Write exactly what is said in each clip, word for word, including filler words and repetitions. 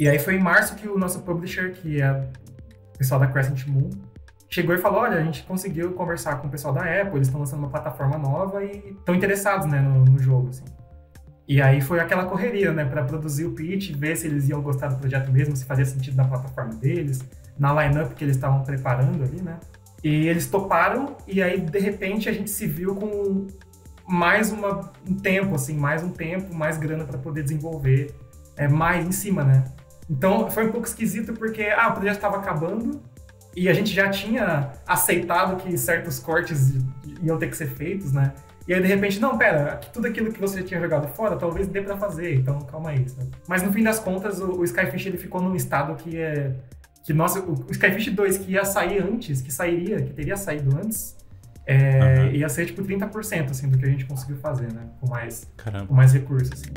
E aí foi em março que o nosso publisher, que é o pessoal da Crescent Moon, chegou e falou, olha, a gente conseguiu conversar com o pessoal da Apple, eles estão lançando uma plataforma nova e estão interessados, né, no, no jogo, assim. E aí foi aquela correria, né, para produzir o pitch, ver se eles iam gostar do projeto mesmo, se fazia sentido na plataforma deles, na line-up que eles estavam preparando ali, né. E eles toparam, e aí, de repente, a gente se viu com mais uma, um tempo, assim, mais um tempo, mais grana para poder desenvolver é, mais em cima, né. Então, foi um pouco esquisito porque, ah, o projeto estava acabando e a gente já tinha aceitado que certos cortes iam ter que ser feitos, né? E aí, de repente, não, pera, tudo aquilo que você tinha jogado fora, talvez dê pra fazer, então calma aí, sabe? Mas no fim das contas, o, o Skyfish, ele ficou num estado que é... Que, nossa, o, o Skyfish dois que ia sair antes, que sairia, que teria saído antes, é, uhum. ia ser tipo trinta por cento, assim, do que a gente conseguiu fazer, né? Com mais, com mais recursos, assim.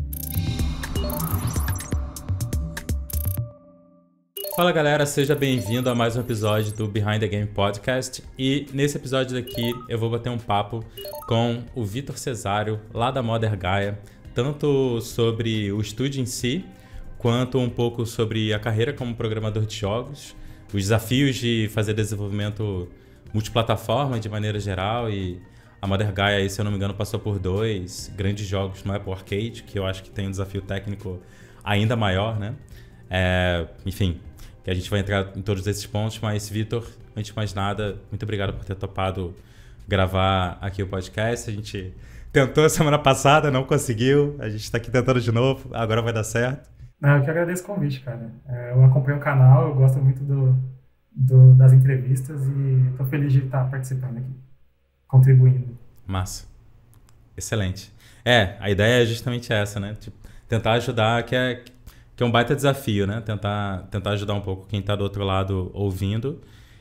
Fala galera, seja bem-vindo a mais um episódio do Behind the Game Podcast. E nesse episódio daqui eu vou bater um papo com o Vitor Cesário, lá da Mother Gaia, tanto sobre o estúdio em si, quanto um pouco sobre a carreira como programador de jogos, os desafios de fazer desenvolvimento multiplataforma de maneira geral. E a Mother Gaia, aí, se eu não me engano, passou por dois grandes jogos no Apple Arcade, que eu acho que tem um desafio técnico ainda maior, né? É, enfim... que a gente vai entrar em todos esses pontos, mas, Vitor, antes de mais nada, muito obrigado por ter topado gravar aqui o podcast. A gente tentou semana passada, não conseguiu, a gente está aqui tentando de novo, agora vai dar certo. Não, eu que agradeço o convite, cara. Eu acompanho o canal, eu gosto muito do, do, das entrevistas e estou feliz de estar participando aqui, contribuindo. Massa. Excelente. É, a ideia é justamente essa, né? Tipo, tentar ajudar, que é... que é um baita desafio, né? Tentar, tentar ajudar um pouco quem está do outro lado ouvindo.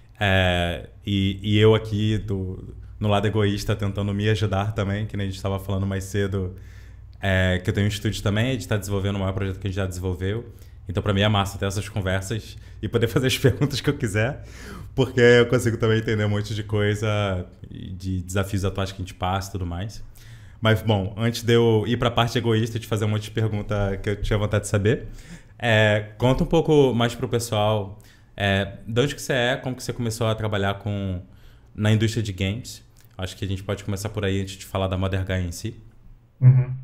É, e, e eu aqui, do, no lado egoísta, tentando me ajudar também, que nem a gente estava falando mais cedo, é, que eu tenho um estúdio também, a gente está desenvolvendo o maior projeto que a gente já desenvolveu. Então, para mim é massa ter essas conversas e poder fazer as perguntas que eu quiser, porque eu consigo também entender um monte de coisa, de desafios atuais que a gente passa e tudo mais. Mas, bom, antes de eu ir para a parte egoísta, de fazer um monte de pergunta que eu tinha vontade de saber, é, conta um pouco mais para o pessoal é, de onde que você é, como que você começou a trabalhar com, na indústria de games. Acho que a gente pode começar por aí antes de falar da Mother Gaia em si. Uhum.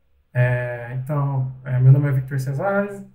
É, então, é, meu nome é Vitor Cesário,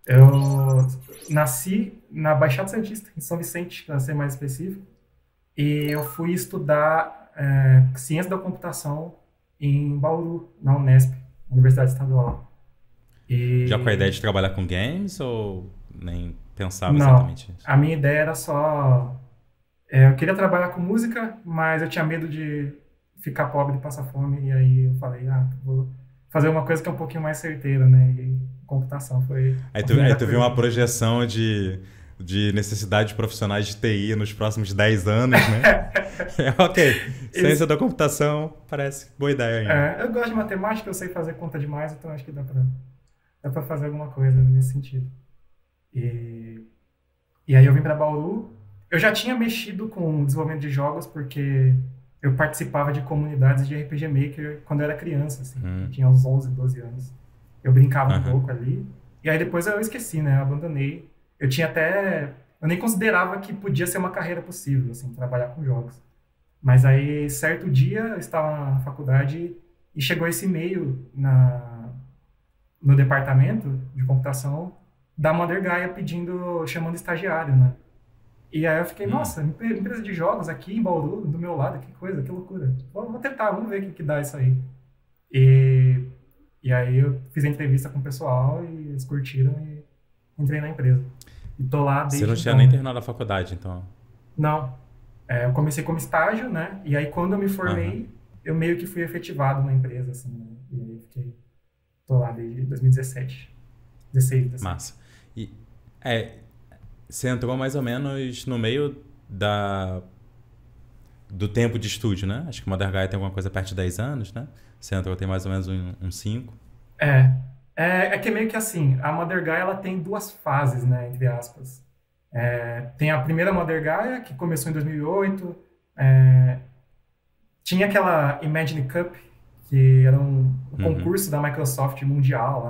eu nasci na Baixada Santista, em São Vicente, para ser mais específico, e eu fui estudar é, Ciência da Computação em Bauru, na Unesp, Universidade Estadual. E... já com a ideia de trabalhar com games ou nem pensava Não, exatamente isso? A minha ideia era só... É, eu queria trabalhar com música, mas eu tinha medo de ficar pobre e passar fome, e aí eu falei, ah, vou fazer uma coisa que é um pouquinho mais certeira, né? E computação foi... Aí tu, aí tu viu uma projeção de... de necessidade de profissionais de T I nos próximos dez anos, né? é, ok, ciência Isso. da computação parece boa ideia ainda. É, eu gosto de matemática, eu sei fazer conta demais, então acho que dá pra, dá pra fazer alguma coisa nesse sentido. E, e aí eu vim pra Bauru. Eu já tinha mexido com o desenvolvimento de jogos, porque eu participava de comunidades de R P G Maker quando eu era criança, assim. Hum. Eu tinha uns onze, doze anos. Eu brincava uhum. um pouco ali. E aí depois eu esqueci, né? Eu abandonei. Eu tinha até... Eu nem considerava que podia ser uma carreira possível, assim, trabalhar com jogos. Mas aí, certo dia, eu estava na faculdade e chegou esse e-mail na, no departamento de computação da Mother Gaia pedindo, chamando estagiário, né? E aí eu fiquei, hum. nossa, empresa de jogos aqui em Bauru, do meu lado, que coisa, que loucura. Vou, vou tentar, vamos ver o que, que dá isso aí. E, e aí eu fiz a entrevista com o pessoal e eles curtiram e entrei na empresa. E tô lá desde Você não tinha então. nem terminado a faculdade, então? Não. É, eu comecei como estágio, né? E aí quando eu me formei, uhum. eu meio que fui efetivado na empresa, assim, né? E aí fiquei... Tô lá desde dois mil e dezessete. dezesseis, dezessete. Massa. E, é, você entrou mais ou menos no meio da... do tempo de estúdio, né? Acho que o Mother Gaia tem alguma coisa perto de dez anos, né? Você entrou tem mais ou menos uns um, um cinco. É. É, é que meio que assim, a Mother Gaia ela tem duas fases, né, entre aspas. É, tem a primeira Mother Gaia, que começou em dois mil e oito. É, tinha aquela Imagine Cup, que era um, um uhum. concurso da Microsoft mundial lá.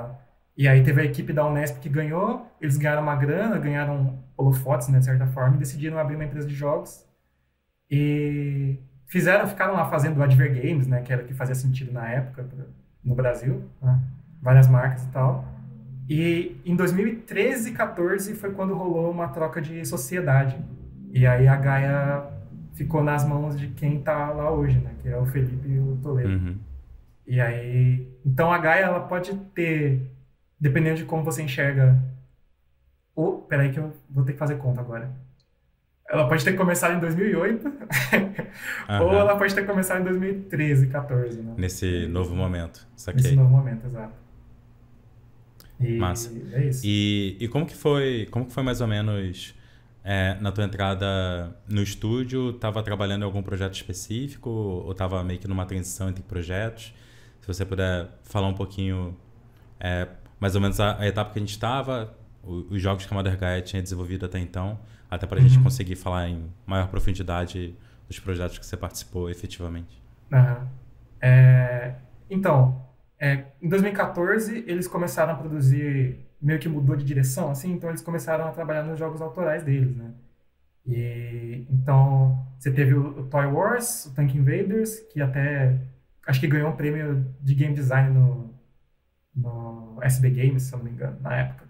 E aí teve a equipe da Unesp que ganhou, eles ganharam uma grana, ganharam holofotes, né, de certa forma, e decidiram abrir uma empresa de jogos. E fizeram, ficaram lá fazendo o Adver Games, né, que era o que fazia sentido na época pra- no Brasil, né, várias marcas e tal. E em dois mil e treze, quatorze foi quando rolou uma troca de sociedade. E aí a Gaia ficou nas mãos de quem tá lá hoje, né, que é o Felipe e o Toledo. Uhum. E aí, então a Gaia ela pode ter, dependendo de como você enxerga, ou, peraí que eu vou ter que fazer conta agora. Ela pode ter começado em dois mil e oito, ou Aham. ela pode ter começado em dois mil e treze, quatorze, né? Nesse novo momento. Nesse Saquei. novo momento, exato. Massa. E é isso. E, e como que foi, como que foi mais ou menos é, na tua entrada no estúdio? Tava trabalhando em algum projeto específico ou tava meio que numa transição entre projetos? Se você puder falar um pouquinho, é, mais ou menos a, a etapa que a gente estava, os jogos que a Mother Gaia tinha desenvolvido até então, até para a gente Uhum. conseguir falar em maior profundidade dos projetos que você participou efetivamente. Aham. É, então, é, em dois mil e quatorze eles começaram a produzir, meio que mudou de direção, assim, então eles começaram a trabalhar nos jogos autorais deles, né? E então você teve o, o Toy Wars, o Tank Invaders, que até acho que ganhou um prêmio de game design no, no S B Games, se eu não me engano, na época.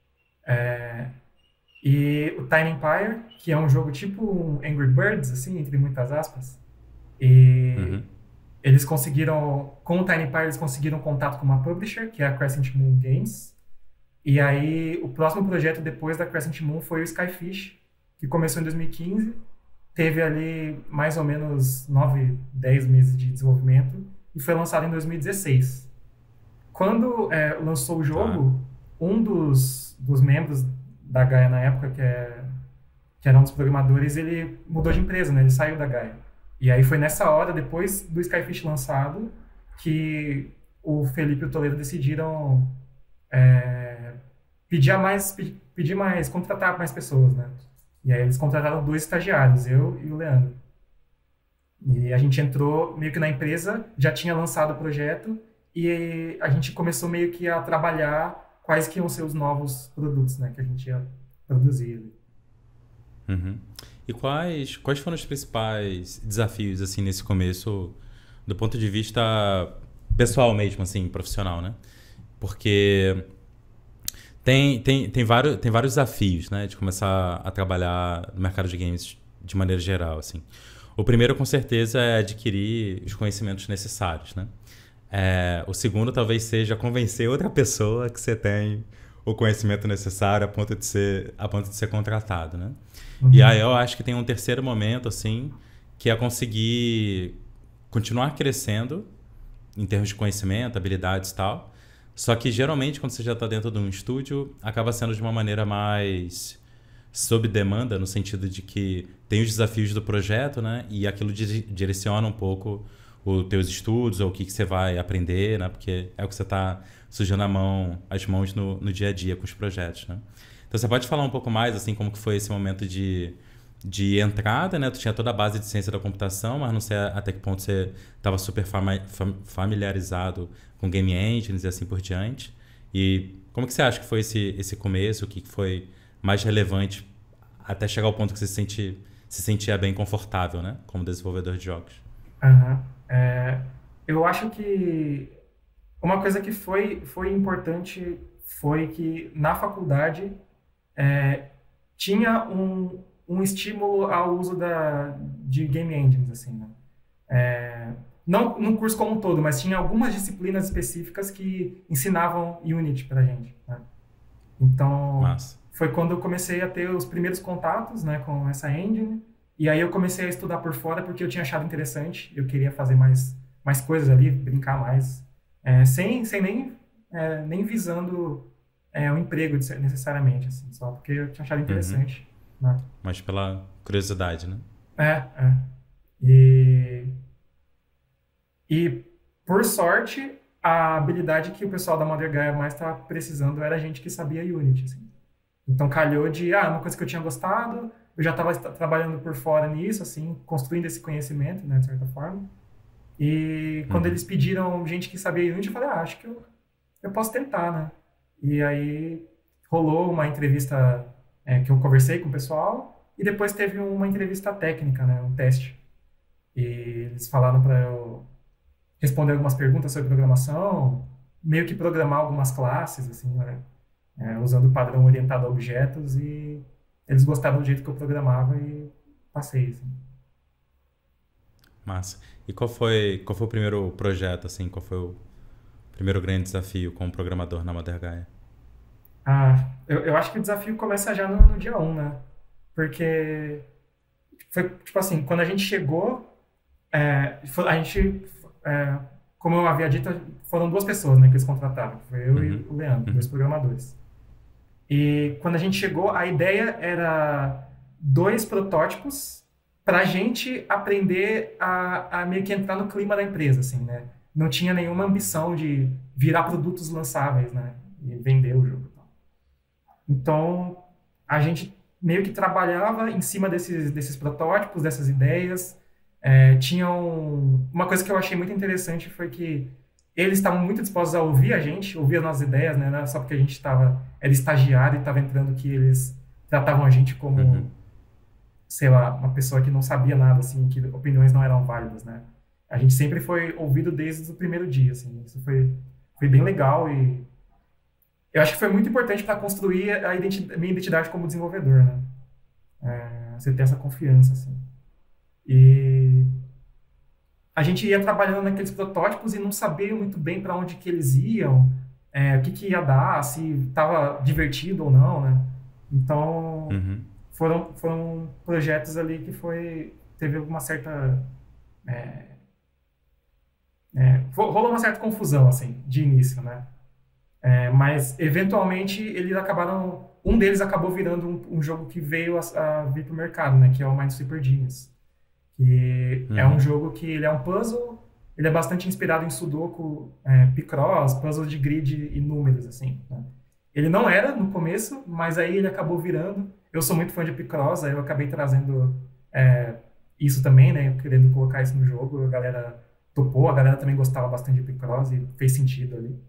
E o Tiny Empire, que é um jogo tipo um Angry Birds, assim, entre muitas aspas. E Uhum. eles conseguiram, com o Tiny Empire, eles conseguiram contato com uma publisher, que é a Crescent Moon Games. E aí, o próximo projeto depois da Crescent Moon foi o Skyfish, que começou em dois mil e quinze. Teve ali mais ou menos nove, dez meses de desenvolvimento e foi lançado em dois mil e dezesseis. Quando é, lançou o Tá. jogo, um dos, dos membros da Gaia na época, que, é, que era um dos programadores, ele mudou de empresa, né? Ele saiu da Gaia. E aí foi nessa hora, depois do Skyfish lançado, que o Felipe e o Toledo decidiram é, pedir a mais, pe- pedir mais, contratar mais pessoas, né? E aí eles contrataram dois estagiários, eu e o Leandro. E a gente entrou meio que na empresa, já tinha lançado o projeto e a gente começou meio que a trabalhar quais que iam ser os novos produtos, né, que a gente ia produzir. Uhum. E quais, quais foram os principais desafios, assim, nesse começo, do ponto de vista pessoal mesmo, assim, profissional, né? Porque tem, tem, tem, vários, tem vários desafios, né, de começar a trabalhar no mercado de games de maneira geral, assim. O primeiro, com certeza, é adquirir os conhecimentos necessários, né? É, o segundo talvez seja convencer outra pessoa que você tem o conhecimento necessário a ponto de ser, a ponto de ser contratado, né? E aí Uhum, eu acho que tem um terceiro momento, assim, que é conseguir continuar crescendo em termos de conhecimento, habilidades e tal. Só que geralmente quando você já está dentro de um estúdio, acaba sendo de uma maneira mais sob demanda, no sentido de que tem os desafios do projeto, né? E aquilo di- direciona um pouco os teus estudos ou o que, que você vai aprender, né? Porque é o que você está sujando a mão, as mãos no, no dia a dia com os projetos, né? Então você pode falar um pouco mais, assim, como que foi esse momento de, de entrada, né? Tu tinha toda a base de ciência da computação, mas não sei até que ponto você estava super fama- fam- familiarizado com game engines e assim por diante. E como que você acha que foi esse, esse começo? O que que foi mais relevante até chegar ao ponto que você se, sente, se sentia bem confortável, né? Como desenvolvedor de jogos. aham. É, eu acho que uma coisa que foi, foi importante foi que na faculdade é, tinha um, um estímulo ao uso da, de game engines, assim, né? É, não num curso como um todo, mas tinha algumas disciplinas específicas que ensinavam Unity pra gente, né? Então, Massa. foi quando eu comecei a ter os primeiros contatos, né, com essa engine. E aí eu comecei a estudar por fora porque eu tinha achado interessante. Eu queria fazer mais, mais coisas ali, brincar mais, é, sem, sem nem, é, nem visando é, um emprego de- necessariamente, assim, só porque eu tinha achado Uhum. interessante, né? Mas pela curiosidade, né? É, é. E, e por sorte, a habilidade que o pessoal da Mother Gaia mais estava precisando era gente que sabia Unity, assim. Então calhou de, ah, uma coisa que eu tinha gostado, eu já estava trabalhando por fora nisso, assim, construindo esse conhecimento, né, de certa forma. E quando Uhum. eles pediram gente que sabia Unity, eu falei, ah, acho que eu, eu posso tentar, né? E aí rolou uma entrevista é, que eu conversei com o pessoal e depois teve uma entrevista técnica, né, um teste. E eles falaram para eu responder algumas perguntas sobre programação, meio que programar algumas classes, assim, né, é, usando o padrão orientado a objetos, e eles gostaram do jeito que eu programava e passei, assim. Massa. E qual foi, qual foi o primeiro projeto, assim? Qual foi o primeiro grande desafio como programador na Mother Gaia? Ah, eu, eu acho que o desafio começa já no, no dia um, né? Porque foi, tipo assim, quando a gente chegou, é, foi- a gente, é, como eu havia dito, foram duas pessoas, né, que eles contrataram. Foi eu e Uhum. o Leandro, dois Uhum. programadores. E quando a gente chegou, a ideia era dois protótipos para a gente aprender a, a meio que entrar no clima da empresa, assim, né? Não tinha nenhuma ambição de virar produtos lançáveis, né? E vender o jogo. Então, a gente meio que trabalhava em cima desses, desses protótipos, dessas ideias. É, tinham... Uma coisa que eu achei muito interessante foi que eles estavam muito dispostos a ouvir a gente, ouvir as nossas ideias, né? Não era só porque a gente estava, era estagiário e estava entrando que eles tratavam a gente Uhum. como, sei lá, uma pessoa que não sabia nada, assim, que opiniões não eram válidas, né? A gente sempre foi ouvido desde o primeiro dia, assim. Isso foi, foi bem legal e eu acho que foi muito importante para construir a identi- minha identidade como desenvolvedor, né? É, você ter essa confiança, assim. E a gente ia trabalhando naqueles protótipos e não sabia muito bem para onde que eles iam, é, o que que ia dar, se estava divertido ou não, né? Então, Uhum. foram, foram projetos ali que foi, teve uma certa, é, ro- rolou uma certa confusão, assim, de início, né? É, mas, eventualmente, eles acabaram, um deles acabou virando um, um jogo que veio a, a vir para o mercado, né? Que é o Minesweeper Genius. Que é um Uhum. jogo que ele é um puzzle, ele é bastante inspirado em Sudoku, é, Picross, puzzles de grid e números, assim, né? Ele não era no começo, mas aí ele acabou virando. Eu sou muito fã de Picross, aí eu acabei trazendo é, isso também, né? Querendo colocar isso no jogo, a galera topou, a galera também gostava bastante de Picross e fez sentido ali.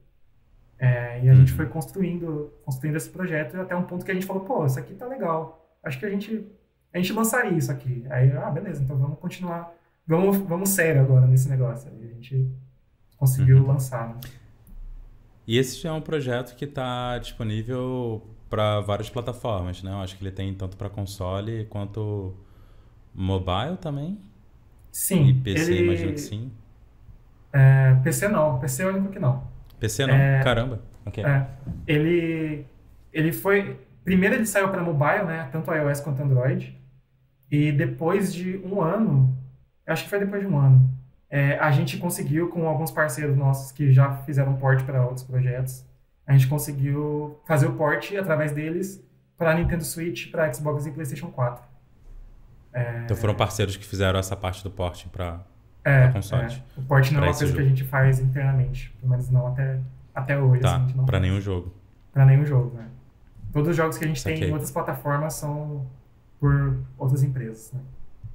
É, e a gente foi Uhum. construindo, construindo esse projeto até um ponto que a gente falou, pô, isso aqui tá legal. Acho que a gente, a gente lançaria isso aqui. Aí, ah, beleza, então vamos continuar. Vamos, vamos sério agora nesse negócio. Aí a gente conseguiu Uhum. lançar, né? E esse já é um projeto que está disponível para várias plataformas, né? Eu acho que ele tem tanto para console quanto mobile também. E Sim, P C, imagino que ele. sim. É, P C não, P C é o único que não. P C não? Caramba. Ok. É, ele, ele foi. Primeiro ele saiu para mobile, né? Tanto iOS quanto Android. E depois de um ano, acho que foi depois de um ano, é, a gente conseguiu, com alguns parceiros nossos que já fizeram port para outros projetos, a gente conseguiu fazer o port através deles para Nintendo Switch, para Xbox e PlayStation quatro. Então foram parceiros que fizeram essa parte do porting para para É, é. consoles, O port não é para uma esse coisa que a jogo. gente faz internamente, pelo menos não até, até hoje, assim, a Tá, gente não para nenhum faz. jogo. Para nenhum jogo, né? Todos os jogos que a gente tem em Saquei. outras plataformas são por outras empresas, né?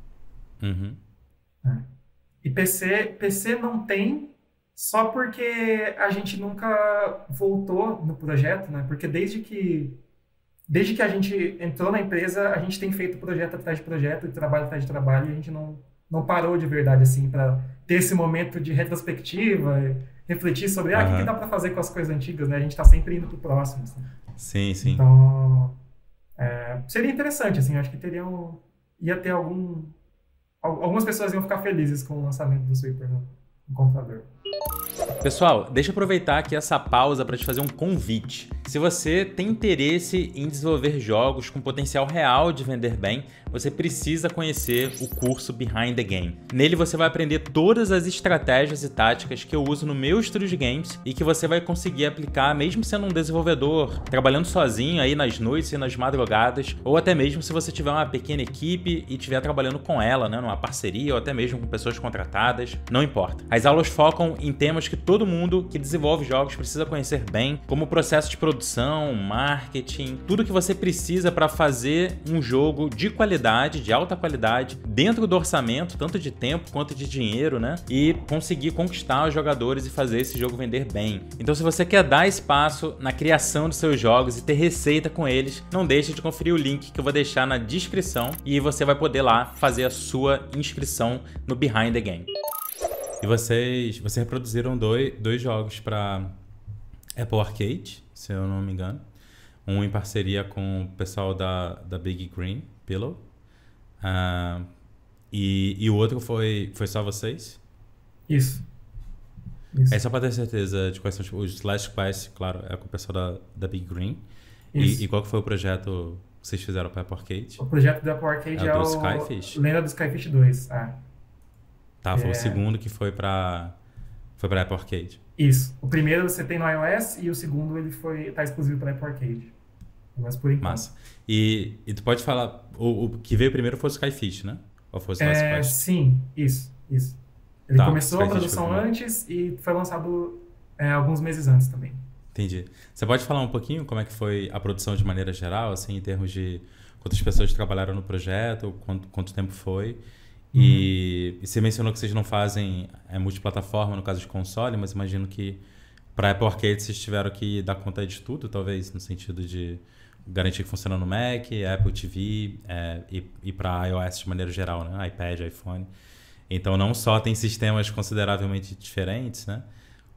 Uhum. É. E P C, P C não tem só porque a gente nunca voltou no projeto, né? Porque desde que desde que a gente entrou na empresa, a gente tem feito projeto atrás de projeto, trabalho atrás de trabalho, e a gente não não parou de verdade assim para ter esse momento de retrospectiva, e refletir sobre ah, o que que dá Aham. para fazer com as coisas antigas, né? A gente está sempre indo pro próximo, assim. Sim, sim. Então, é, seria interessante assim, acho que teria um, ia ter algum al- algumas pessoas iam ficar felizes com o lançamento do Sweeper no, no computador. Pessoal, deixa eu aproveitar aqui essa pausa para te fazer um convite. Se você tem interesse em desenvolver jogos com potencial real de vender bem, você precisa conhecer o curso Behind the Game. Nele você vai aprender todas as estratégias e táticas que eu uso no meu estúdio de games e que você vai conseguir aplicar mesmo sendo um desenvolvedor, trabalhando sozinho aí nas noites e nas madrugadas, ou até mesmo se você tiver uma pequena equipe e estiver trabalhando com ela, né, numa parceria ou até mesmo com pessoas contratadas, não importa. As aulas focam em temas que todo mundo que desenvolve jogos precisa conhecer bem, como o processo de produção, marketing, tudo que você precisa para fazer um jogo de qualidade, de alta qualidade, dentro do orçamento, tanto de tempo quanto de dinheiro, né? E conseguir conquistar os jogadores e fazer esse jogo vender bem. Então, se você quer dar espaço na criação dos seus jogos e ter receita com eles, não deixe de conferir o link que eu vou deixar na descrição e você vai poder lá fazer a sua inscrição no Behind the Game. E vocês, vocês reproduziram dois, dois jogos para Apple Arcade, se eu não me engano. Um em parceria com o pessoal da, da Big Green Pillow. Uh, e, e o outro foi, foi só vocês? Isso. Isso. É só para ter certeza de quais são os Last Quest, claro, é com o pessoal da, da Big Green. E, e qual que foi o projeto que vocês fizeram para Apple Arcade? O projeto da Apple Arcade é, é o Skyfish? Lenda do Skyfish dois. Ah. Tá, foi é... o segundo que foi para foi para Apple Arcade. Isso. O primeiro você tem no iOS e o segundo ele foi tá exclusivo para Apple Arcade. Mas por enquanto. Massa. E, e tu pode falar, o, o que veio primeiro foi o Skyfish, né? Ou foi o Last é, Quest? Sim, isso, isso. Ele tá, começou a produção antes e foi lançado é, alguns meses antes também. Entendi. Você pode falar um pouquinho como é que foi a produção de maneira geral, assim, em termos de quantas pessoas trabalharam no projeto, quanto, quanto tempo foi? Uhum. E, e você mencionou que vocês não fazem é, multiplataforma no caso de console, mas imagino que para Apple Arcade vocês tiveram que dar conta de tudo, talvez, no sentido de garantir que funciona no Mac, Apple T V é, e, e para iOS de maneira geral, né? iPad, iPhone. Então não só tem sistemas consideravelmente diferentes, né?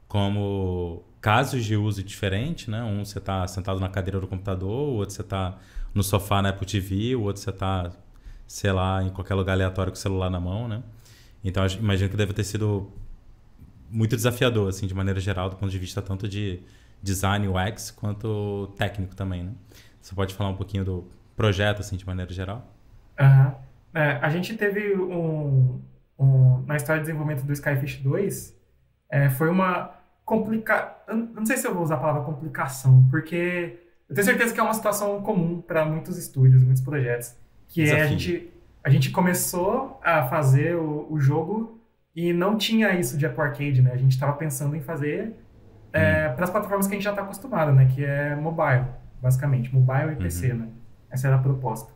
Como casos de uso diferentes, né? Um você está sentado na cadeira do computador, o outro você está no sofá na Apple T V, o outro você está, sei lá, em qualquer lugar aleatório com o celular na mão, né? Então imagino que deve ter sido muito desafiador, assim, de maneira geral, do ponto de vista tanto de design U X quanto técnico também, né? Você pode falar um pouquinho do projeto, assim, de maneira geral? Uhum. É, a gente teve um, um... Na história de desenvolvimento do Skyfish dois, é, foi uma complica... Eu não sei se eu vou usar a palavra complicação, porque eu tenho certeza que é uma situação comum para muitos estúdios, muitos projetos, que Desafio. é a gente, a gente começou a fazer o, o jogo e não tinha isso de Apple Arcade, né? A gente estava pensando em fazer é, hum. para as plataformas que a gente já está acostumado, né? Que é mobile, basicamente, mobile e P C, uhum. né? Essa era a proposta.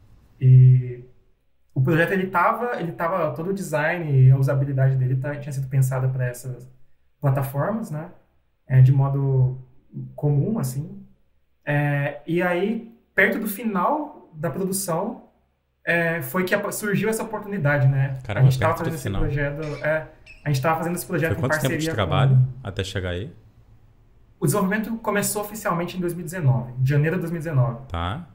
E o projeto, ele tava, ele tava, todo o design e a usabilidade dele tá, tinha sido pensada para essas plataformas, né? É, de modo comum, assim. É, e aí, perto do final da produção, é, foi que surgiu essa oportunidade, né? Caramba, a gente tava perto fazendo do esse final. projeto, é, a gente tava fazendo esse projeto foi em quanto parceria tempo de trabalho com... até chegar aí? O desenvolvimento começou oficialmente em dois mil e dezenove, em janeiro de dois mil e dezenove. Tá.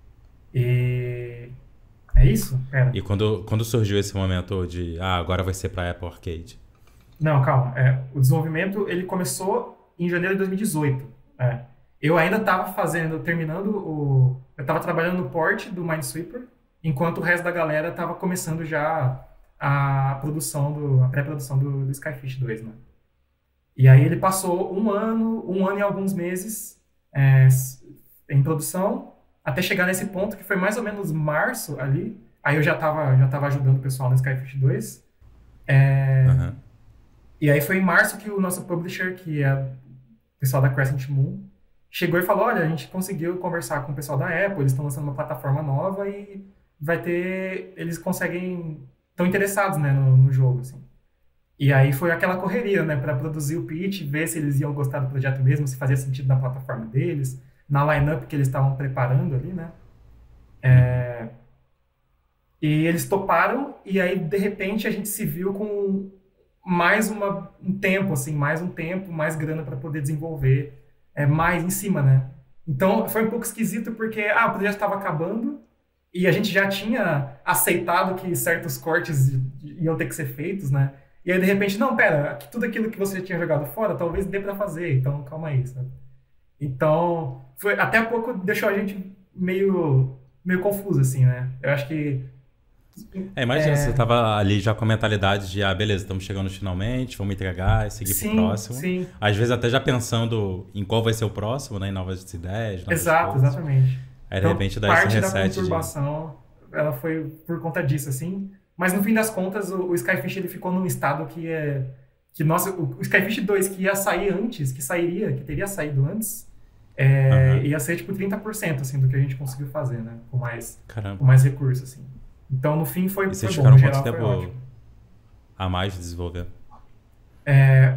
E... É isso? Pera. E quando, quando surgiu esse momento de, ah, agora vai ser para Apple Arcade? Não, calma. É, o desenvolvimento, ele começou em janeiro de dois mil e dezoito. É. Eu ainda estava fazendo, terminando o... Eu estava trabalhando no port do Minesweeper, enquanto o resto da galera estava começando já a produção, do, a pré-produção do, do Skyfish dois, né? E aí ele passou um ano, um ano e alguns meses é, em produção, até chegar nesse ponto que foi mais ou menos março ali. Aí eu já estava já tava ajudando o pessoal no Skyfish dois. É, uhum. E aí foi em março que o nosso publisher, que é o pessoal da Crescent Moon, chegou e falou, olha, a gente conseguiu conversar com o pessoal da Apple, eles estão lançando uma plataforma nova e vai ter... Eles conseguem... Estão interessados, né, no, no jogo, assim. E aí foi aquela correria, né, para produzir o pitch, ver se eles iam gostar do projeto mesmo, se fazia sentido na plataforma deles, na line-up que eles estavam preparando ali, né. É... E eles toparam, e aí, de repente, a gente se viu com mais uma, um tempo, assim, mais um tempo, mais grana para poder desenvolver, é, mais em cima, né. Então, foi um pouco esquisito, porque ah, o projeto estava acabando, e a gente já tinha aceitado que certos cortes iam ter que ser feitos, né. E aí, de repente, não, pera, tudo aquilo que você tinha jogado fora, talvez dê pra fazer, então calma aí, sabe? Então, foi, até há pouco deixou a gente meio, meio confuso, assim, né? Eu acho que... É, imagina, é... você tava ali já com a mentalidade de, ah, beleza, estamos chegando finalmente, vamos entregar e seguir sim, pro próximo. Sim. Às vezes até já pensando em qual vai ser o próximo, né? Em novas ideias, novas Exato, coisas. exatamente. Aí, então, de repente, dá esse reset. Parte da conturbação, de... ela foi por conta disso, assim... Mas, no fim das contas, o, o Skyfish ele ficou num estado que é, que nossa, o, o Skyfish dois que ia sair antes, que sairia, que teria saído antes, é, uhum. ia ser tipo trinta por cento assim, do que a gente conseguiu fazer, né? Com mais, com mais recursos, assim. Então, no fim, foi, e vocês foi bom. No ficaram geral, quanto foi tempo ótimo. a mais de desenvolver? É,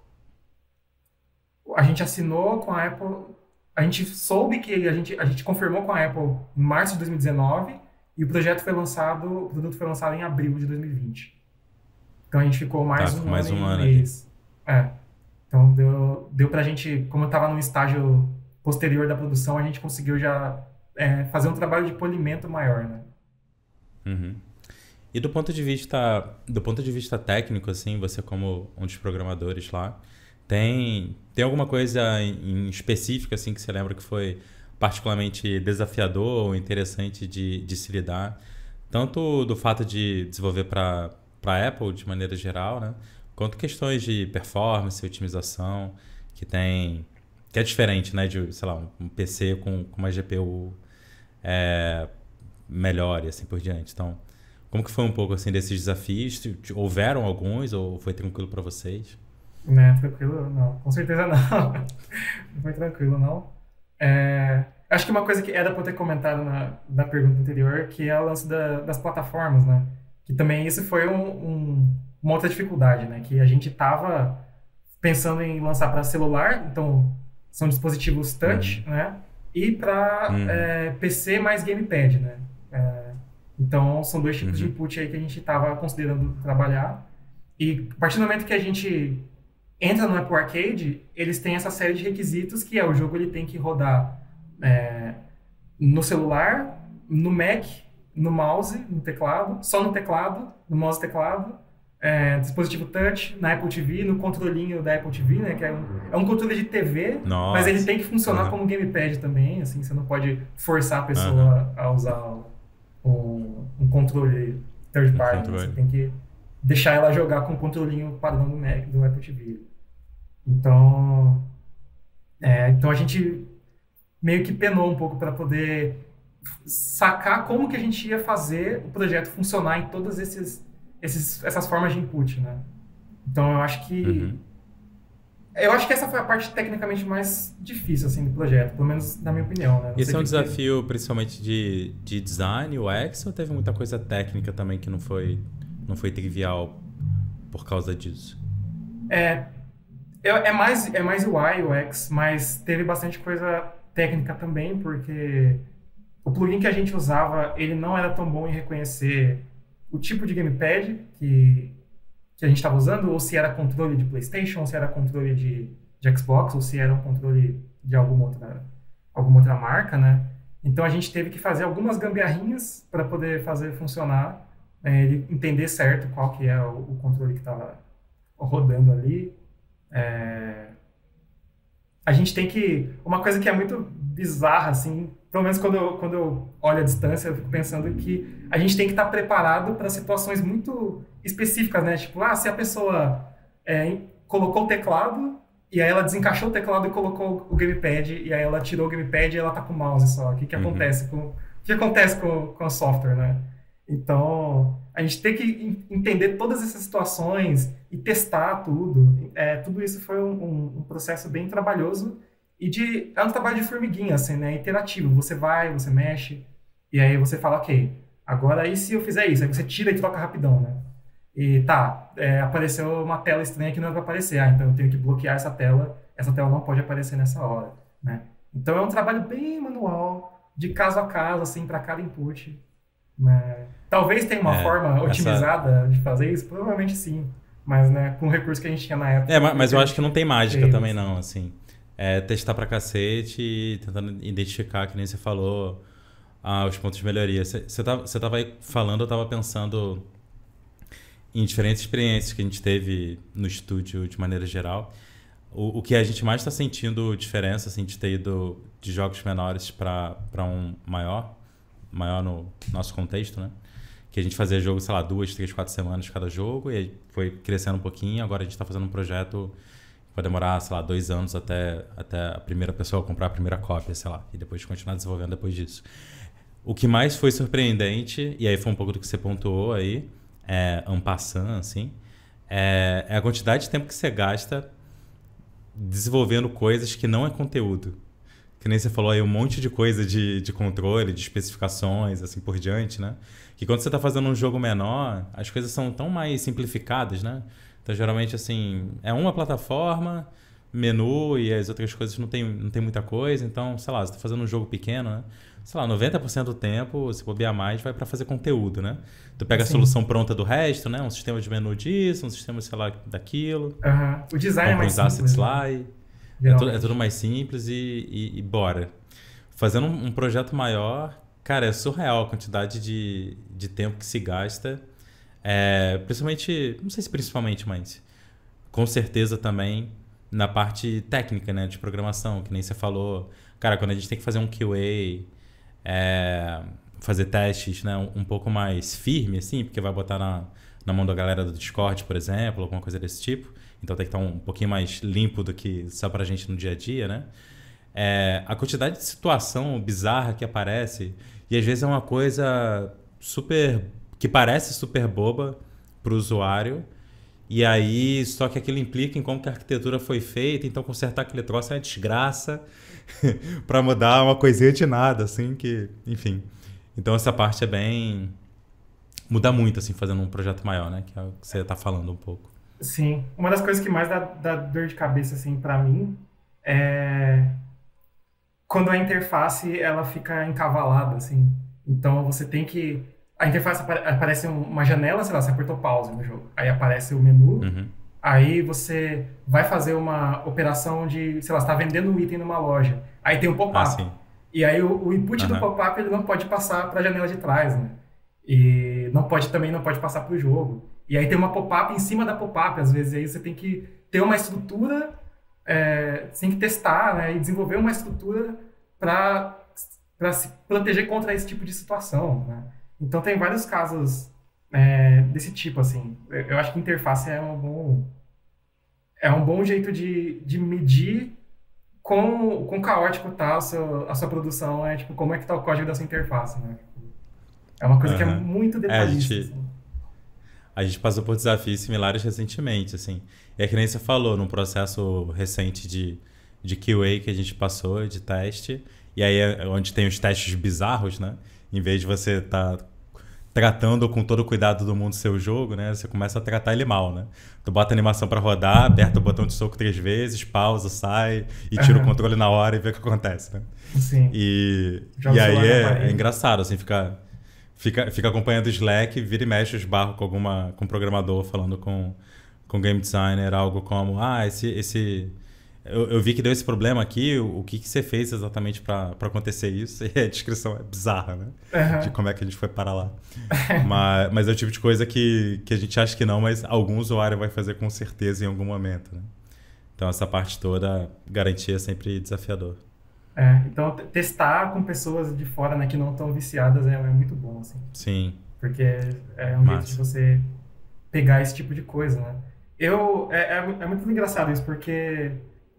a gente assinou com a Apple... A gente soube que... A gente, a gente confirmou com a Apple em março de dois mil e dezenove e o projeto foi lançado... O produto foi lançado em abril de dois mil e vinte. Então, a gente ficou mais tá, um mais ano um e ano mês. É. Então, deu, deu pra gente... Como eu tava num estágio posterior da produção, a gente conseguiu já é, fazer um trabalho de polimento maior, né? Uhum. E do ponto de vista do ponto de vista técnico, assim, você como um dos programadores lá, tem, tem alguma coisa em, em específico assim, que você lembra que foi particularmente desafiador ou interessante de, de se lidar? Tanto do fato de desenvolver para para Apple de maneira geral, né? Quanto questões de performance, otimização, que tem que é diferente, né, de, sei lá, um P C com, com uma G P U é, melhor e assim por diante. Então, como que foi um pouco assim desses desafios? Houveram alguns ou foi tranquilo para vocês? Não, tranquilo não. Com certeza não. Não foi tranquilo, não. É, acho que uma coisa que era para eu ter comentado na, na pergunta anterior, que é o lance da, das plataformas, né? Que também isso foi um, um, uma outra dificuldade, né? Que a gente estava pensando em lançar para celular, então são dispositivos touch, uhum. né? E para uhum. é, P C mais gamepad, né? É, então, são dois tipos uhum. de input aí que a gente estava considerando trabalhar. E a partir do momento que a gente entra no Apple Arcade, eles têm essa série de requisitos que é o jogo ele tem que rodar é, no celular, no Mac, no mouse, no teclado, só no teclado, no mouse e teclado, é, dispositivo touch, na Apple T V, no controlinho da Apple T V, né, que é um, é um controle de T V, Nossa. Mas ele tem que funcionar uhum. como gamepad também, assim, você não pode forçar a pessoa uhum. a usar um, um controle third um party, controle. Você tem que deixar ela jogar com o controlinho padrão do Mac, do Apple T V. Então, é, então a gente meio que penou um pouco para poder sacar como que a gente ia fazer o projeto funcionar em todas esses, esses, essas formas de input, né? Então eu acho que uhum. eu acho que essa foi a parte tecnicamente mais difícil assim do projeto, pelo menos na minha opinião, né? Não Esse é um que desafio que... principalmente de, de design, U X, ou teve muita coisa técnica também que não foi não foi trivial por causa disso? É, é mais é mais U I, U X, mas teve bastante coisa técnica também, porque o plugin que a gente usava, ele não era tão bom em reconhecer o tipo de gamepad que, que a gente estava usando, ou se era controle de PlayStation, ou se era controle de, de Xbox, ou se era um controle de alguma outra, alguma outra marca, né? Então a gente teve que fazer algumas gambiarrinhas para poder fazer funcionar, é, ele entender certo qual que é o, o controle que estava rodando ali. É... A gente tem que... Uma coisa que é muito bizarra, assim, pelo menos quando eu, quando eu olho a distância, eu fico pensando que a gente tem que estar preparado para situações muito específicas, né? Tipo, ah, se a pessoa é, colocou o teclado e aí ela desencaixou o teclado e colocou o gamepad e aí ela tirou o gamepad e ela tá com o mouse só. O que que uhum. acontece com... O que acontece com, com o software, né? Então, a gente tem que entender todas essas situações e testar tudo. É, tudo isso foi um, um, um processo bem trabalhoso e de, é um trabalho de formiguinha, assim, né? Interativo. Você vai, você mexe, e aí você fala, ok, agora e se eu fizer isso? Aí você tira e troca rapidão, né? E tá, é, apareceu uma tela estranha que não é para aparecer. Ah, então eu tenho que bloquear essa tela. Essa tela não pode aparecer nessa hora, né? Então é um trabalho bem manual, de caso a caso, assim, para cada input. Né? Talvez tenha uma é, forma otimizada essa... de fazer isso, provavelmente sim, mas né, com o recurso que a gente tinha na época. É, mas, mas eu acho que não tem mágica fez. também não, assim. É testar pra cacete e tentando identificar, que nem você falou, ah, os pontos de melhoria. Você, você, tava, você tava aí falando, eu tava pensando em diferentes experiências que a gente teve no estúdio de maneira geral. O, o que a gente mais está sentindo diferença, assim, de ter ido de jogos menores para um maior, maior no nosso contexto, né? Que a gente fazia jogo, sei lá, duas, três, quatro semanas cada jogo e aí foi crescendo um pouquinho. Agora a gente está fazendo um projeto que vai demorar, sei lá, dois anos até, até a primeira pessoa comprar a primeira cópia, sei lá, e depois continuar desenvolvendo depois disso. O que mais foi surpreendente, e aí foi um pouco do que você pontuou aí, é, en passant, assim, é, é a quantidade de tempo que você gasta desenvolvendo coisas que não é conteúdo. Que nem você falou aí, um monte de coisa de, de controle, de especificações, assim por diante, né? Que quando você está fazendo um jogo menor, as coisas são tão mais simplificadas, né? Então, geralmente, assim, é uma plataforma, menu e as outras coisas não tem, não tem muita coisa. Então, sei lá, você está fazendo um jogo pequeno, né? Sei lá, noventa por cento do tempo, se bobear mais, vai para fazer conteúdo, né? Tu pega a Sim. solução pronta do resto, né? Um sistema de menu disso, um sistema, sei lá, daquilo. Uhum. O design é mais uns assets simples, lá né? e é, tudo, é Geralmente. tudo mais simples e, e, e bora. Fazendo um, um projeto maior, cara, é surreal a quantidade de, de tempo que se gasta. É, principalmente, não sei se principalmente, mas com certeza também na parte técnica, né, de programação, que nem você falou. Cara, quando a gente tem que fazer um Q A, é, fazer testes, né, um, um pouco mais firme, assim, porque vai botar na, na mão da galera do Discord, por exemplo, alguma coisa desse tipo. Então tem que estar um pouquinho mais limpo do que só pra gente no dia a dia, né? É, a quantidade de situação bizarra que aparece, e às vezes é uma coisa super que parece super boba para o usuário, e aí só que aquilo implica em como que a arquitetura foi feita, então consertar aquele troço é uma desgraça para mudar uma coisinha de nada, assim, que, enfim. Então essa parte é bem... muda muito, assim, fazendo um projeto maior, né? Que é o que você tá falando um pouco. Sim. Uma das coisas que mais dá, dá dor de cabeça, assim, pra mim é quando a interface ela fica encavalada, assim. Então você tem que... A interface apare- aparece um- uma janela, sei lá, você apertou pause no jogo. Aí aparece o menu, Uhum. aí você vai fazer uma operação de, sei lá, você está vendendo um item numa loja. Aí tem um Ah, pop-up. sim. E aí o, o input do Aham. pop-up ele não pode passar para a janela de trás, né? E não pode também não pode passar para o jogo. E aí tem uma pop-up em cima da pop-up, às vezes. E aí você tem que ter uma estrutura, é, você tem que testar, né? E desenvolver uma estrutura para para se proteger contra esse tipo de situação, né? Então tem vários casos é, desse tipo, assim. Eu eu acho que interface é um bom, é um bom jeito de, de medir quão, quão caótico tá a sua, a sua produção, é tipo, como é que tá o código da sua interface, né? É uma coisa que é Aham. muito É, a detalhista, gente, assim. a gente passou por desafios similares recentemente, assim. É que nem você falou, num processo recente de, de Q A que a gente passou, de teste, e aí é onde tem os testes bizarros, né? Em vez de você estar tratando com todo o cuidado do mundo seu jogo, né? Você começa a tratar ele mal, né? Tu bota a animação pra rodar, aperta o botão de soco três vezes, pausa, sai e tira o Aham, controle na hora e vê o que acontece, né? sim. E, Joga e o aí celular na é, é parede. engraçado, assim, fica, fica, fica acompanhando o Slack, vira e mexe os barros com alguma, com o programador, falando com, com o game designer, algo como, ah, esse, esse, eu, eu vi que deu esse problema aqui, o, o que, que você fez exatamente para acontecer isso? E a descrição é bizarra, né? De Aham. como é que a gente foi parar lá. Mas, mas é o tipo de coisa que, que a gente acha que não, mas algum usuário vai fazer com certeza em algum momento, né? Então essa parte toda, garantia é sempre desafiador. É, então, te- testar com pessoas de fora, né, que não estão viciadas é, é muito bom, assim. Sim, Porque é um jeito de massa. você pegar esse tipo de coisa, né? Eu, é, é, mu- é muito engraçado isso, porque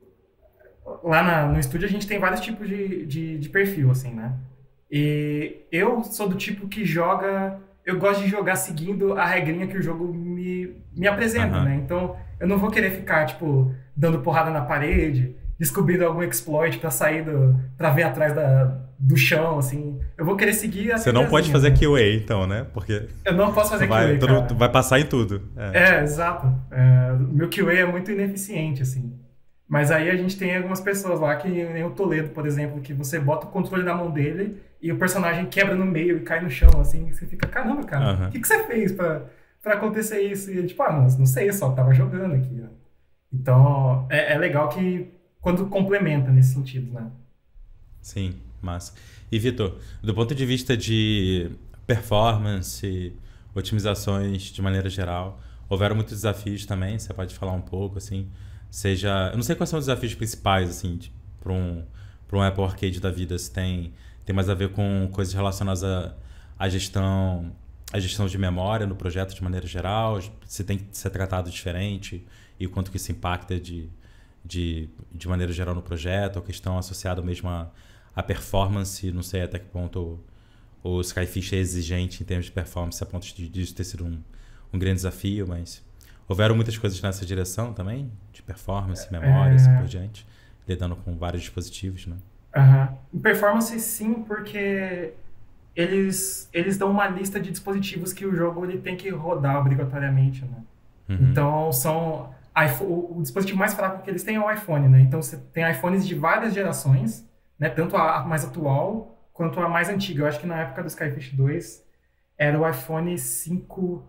lá na- no estúdio a gente tem vários tipos de, de, de perfil, assim, né? E eu sou do tipo que joga... Eu gosto de jogar seguindo a regrinha que o jogo me, me apresenta, Aham. né? Então, eu não vou querer ficar, tipo, dando porrada na parede, descobrindo algum exploit pra sair do... pra ver atrás da, do chão, assim. Eu vou querer seguir a Você não pode regrazinha, fazer né? Q A, então, né? Porque Eu não posso tu fazer vai, Q A, tu, não- tu cara. vai passar em tudo. É. É, exato. É, meu Q A é muito ineficiente, assim. Mas aí a gente tem algumas pessoas lá, que nem o Toledo, por exemplo, que você bota o controle na mão dele e o personagem quebra no meio e cai no chão, assim, e você fica, caramba, cara, o Aham. que, que você fez pra, pra acontecer isso? E ele, tipo, ah, não, não sei, eu só tava jogando aqui, né? Então, é, é legal que quando complementa nesse sentido, né? Sim, massa. E, Vitor, do ponto de vista de performance, otimizações de maneira geral, houveram muitos desafios também, você pode falar um pouco, assim, seja... Eu não sei quais são os desafios principais, assim, para um, para um Apple Arcade da vida, se tem, tem mais a ver com coisas relacionadas à, à gestão, à gestão de memória no projeto de maneira geral, se tem que ser tratado diferente e o quanto que isso impacta de, de, de maneira geral no projeto, a questão associada mesmo a a performance, não sei até que ponto o, o Skyfish é exigente em termos de performance, a ponto de disso ter sido um, um grande desafio, mas Houveram muitas coisas nessa direção também? De performance, memória, é... assim por diante? Lidando com vários dispositivos, né? Uhum. Performance, sim, porque eles, eles dão uma lista de dispositivos que o jogo ele tem que rodar obrigatoriamente, né? Uhum. Então, são... O, o dispositivo mais fraco que eles têm é o iPhone, né? Então, você tem iPhones de várias gerações, né? Tanto a mais atual quanto a mais antiga. Eu acho que na época do Skyfish dois era o iPhone cinco...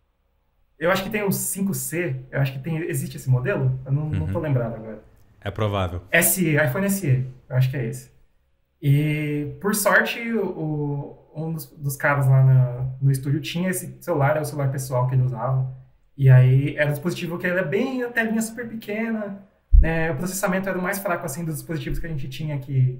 Eu acho que tem o cinco C. Eu acho que tem, existe esse modelo. Eu não, uhum. não tô lembrado agora. É provável. S E, iPhone S E. Eu acho que é esse. E, por sorte, o, um dos, dos caras lá na, no estúdio tinha esse celular. É o celular pessoal que ele usava. E aí, era um dispositivo que era bem... A telinha super pequena. Né? O processamento era o mais fraco, assim, dos dispositivos que a gente tinha que...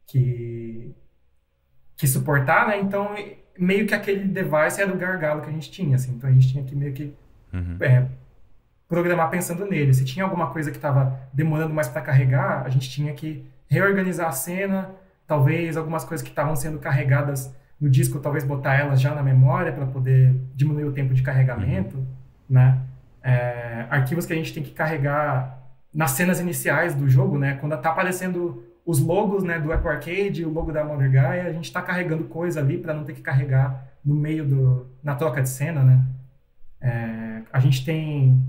que que suportar, né? Então, meio que aquele device era o gargalo que a gente tinha, assim. Então, a gente tinha que meio que uhum. é, programar pensando nele. Se tinha alguma coisa que estava demorando mais para carregar, a gente tinha que reorganizar a cena, talvez algumas coisas que estavam sendo carregadas no disco, talvez botar elas já na memória para poder diminuir o tempo de carregamento, uhum. né? É, arquivos que a gente tem que carregar nas cenas iniciais do jogo, né? Quando tá aparecendo os logos, né, do Apple Arcade, o logo da Mother Gaia, a gente está carregando coisa ali para não ter que carregar no meio do... na troca de cena, né? É, a gente tem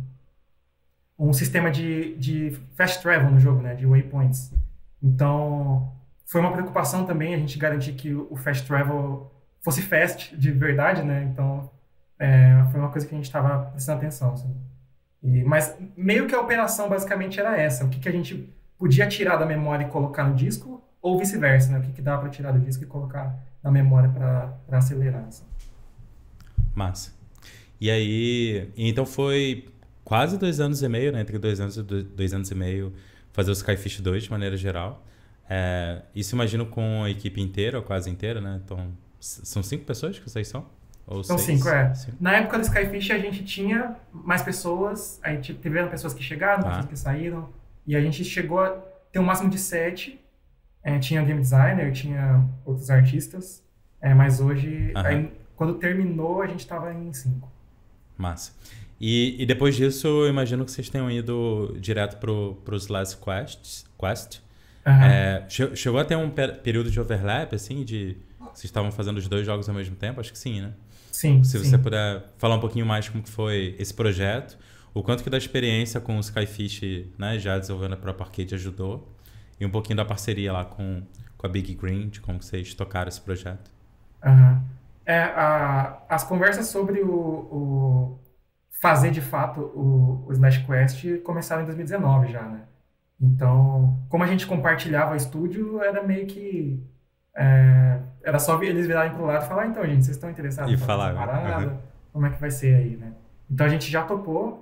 um sistema de, de fast travel no jogo, né, de waypoints. Então, foi uma preocupação também a gente garantir que o fast travel fosse fast de verdade, né? Então, é, foi uma coisa que a gente estava prestando atenção. Assim. E, mas meio que a operação basicamente era essa, o que, que a gente podia tirar da memória e colocar no disco, ou vice-versa, né? O que, que dá para tirar do disco e colocar na memória para acelerar. Assim. Massa. E aí, então foi quase dois anos e meio, né? Entre dois anos e dois anos e meio, fazer o Skyfish dois de maneira geral. É, isso imagino com a equipe inteira, ou quase inteira, né? Então, são cinco pessoas que vocês são? Ou são seis? cinco, é. Cinco. Na época do Skyfish, a gente tinha mais pessoas, aí tiveram pessoas que chegaram, ah. pessoas que saíram, e a gente chegou a ter um máximo de sete. É, tinha game designer, tinha outros artistas, é, mas hoje, aí, quando terminou, a gente estava em cinco. Massa. E, e depois disso, eu imagino que vocês tenham ido direto para os Last Quests. Quest. Uhum. É, che chegou a ter um per período de overlap, assim, de vocês estavam fazendo os dois jogos ao mesmo tempo? Acho que sim, né? Sim, Se sim. você puder falar um pouquinho mais como que foi esse projeto, o quanto que da experiência com o Skyfish, né, já desenvolvendo a própria arcade ajudou, e um pouquinho da parceria lá com, com a Big Green, de como que vocês tocaram esse projeto. Uhum. É, a, as conversas sobre o, o fazer de fato o, o Slash Quest começaram em dois mil e dezenove já, né? Então, como a gente compartilhava o estúdio, era meio que... É, era só eles virarem pro lado e falar, ah, então, gente, vocês estão interessados em fazer falar, essa parada? uhum. Como é que vai ser aí, né? Então, a gente já topou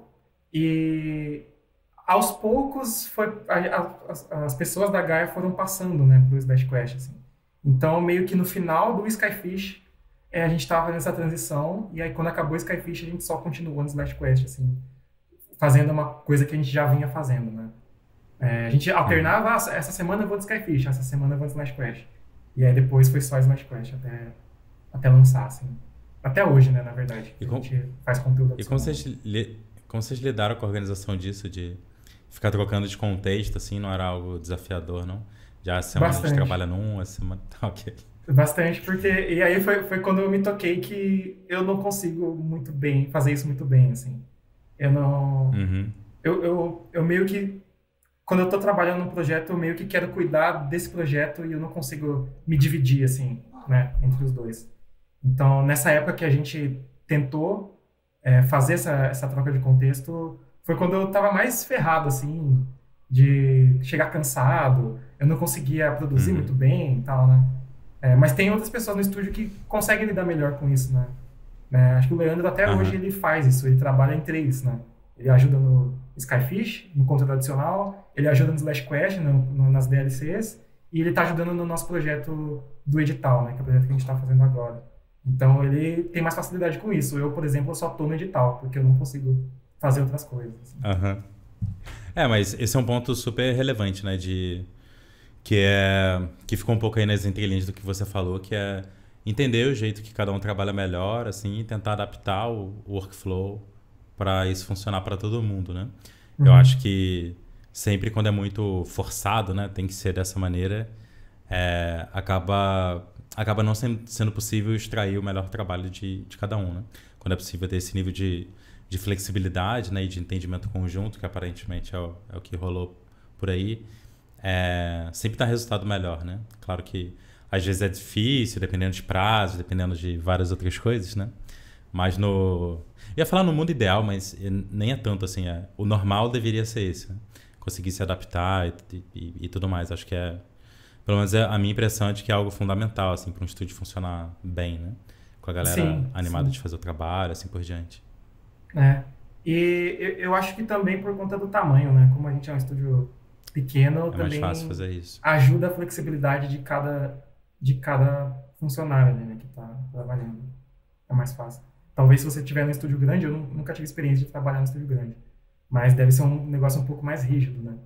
e... Aos poucos, foi, a, a, as, as pessoas da Gaia foram passando, né, pro Slash Quest, assim. Então, meio que no final do Skyfish, é, a gente estava fazendo essa transição, e aí quando acabou o Skyfish, a gente só continuou no Slash Quest, assim, fazendo uma coisa que a gente já vinha fazendo, né. É, a gente alternava, ah, essa semana eu vou de Skyfish, essa semana eu vou de Slash Quest. E aí depois foi só Slash Quest até, até lançar, assim. Até hoje, né, na verdade. E a com, gente faz conteúdo E como vocês, li, como vocês lidaram com a organização disso, de ficar trocando de contexto, assim, não era algo desafiador, não? Já a semana Bastante. a gente trabalha num, a semana... Tá, ok. Bastante, porque... E aí foi, foi quando eu me toquei que eu não consigo muito bem, fazer isso muito bem, assim. Eu não... Uhum. Eu, eu, eu meio que... Quando eu tô trabalhando num projeto, eu meio que quero cuidar desse projeto e eu não consigo me dividir, assim, né, entre os dois. Então, nessa época que a gente tentou é, fazer essa, essa troca de contexto, foi quando eu tava mais ferrado, assim, de chegar cansado, eu não conseguia produzir uhum. muito bem e tal, né. É, mas tem outras pessoas no estúdio que conseguem lidar melhor com isso, né. É, acho que o Leandro até uhum. hoje ele faz isso, ele trabalha em três, né. Ele ajuda no Skyfish, no conteúdo adicional, ele ajuda no Slash Quest, no, no, nas D L Cs, e ele está ajudando no nosso projeto do edital, né, que é o projeto que a gente está fazendo agora. Então, ele tem mais facilidade com isso. Eu, por exemplo, eu só estou no edital, porque eu não consigo fazer outras coisas. Assim. Uhum. É, mas esse é um ponto super relevante, né, de... Que, é, que ficou um pouco aí nas entrelinhas do que você falou, que é entender o jeito que cada um trabalha melhor, assim, e tentar adaptar o workflow para isso funcionar para todo mundo, né? Uhum. Eu acho que sempre quando é muito forçado, né, tem que ser dessa maneira, é, acaba, acaba não sendo, sendo possível extrair o melhor trabalho de, de cada um, né? Quando é possível ter esse nível de, de flexibilidade, né, e de entendimento conjunto, que aparentemente é o, é o que rolou por aí, é, sempre dá resultado melhor, né? Claro que às vezes é difícil, dependendo de prazo, dependendo de várias outras coisas, né? Mas no... Eu ia falar no mundo ideal, mas nem é tanto assim. É... O normal deveria ser esse, né? Conseguir se adaptar e, e, e tudo mais. Acho que é... Pelo menos é a minha impressão é de que é algo fundamental, assim, para um estúdio funcionar bem, né? Com a galera Sim, animada sim. de fazer o trabalho, assim por diante. É. E eu, eu acho que também por conta do tamanho, né? Como a gente é um estúdio pequeno, É mais fácil também fazer isso. ajuda a flexibilidade de cada, de cada funcionário ali, né, que está trabalhando. É mais fácil. Talvez se você tiver no estúdio grande, eu nu- nunca tive experiência de trabalhar no estúdio grande, mas deve ser um negócio um pouco mais rígido, né?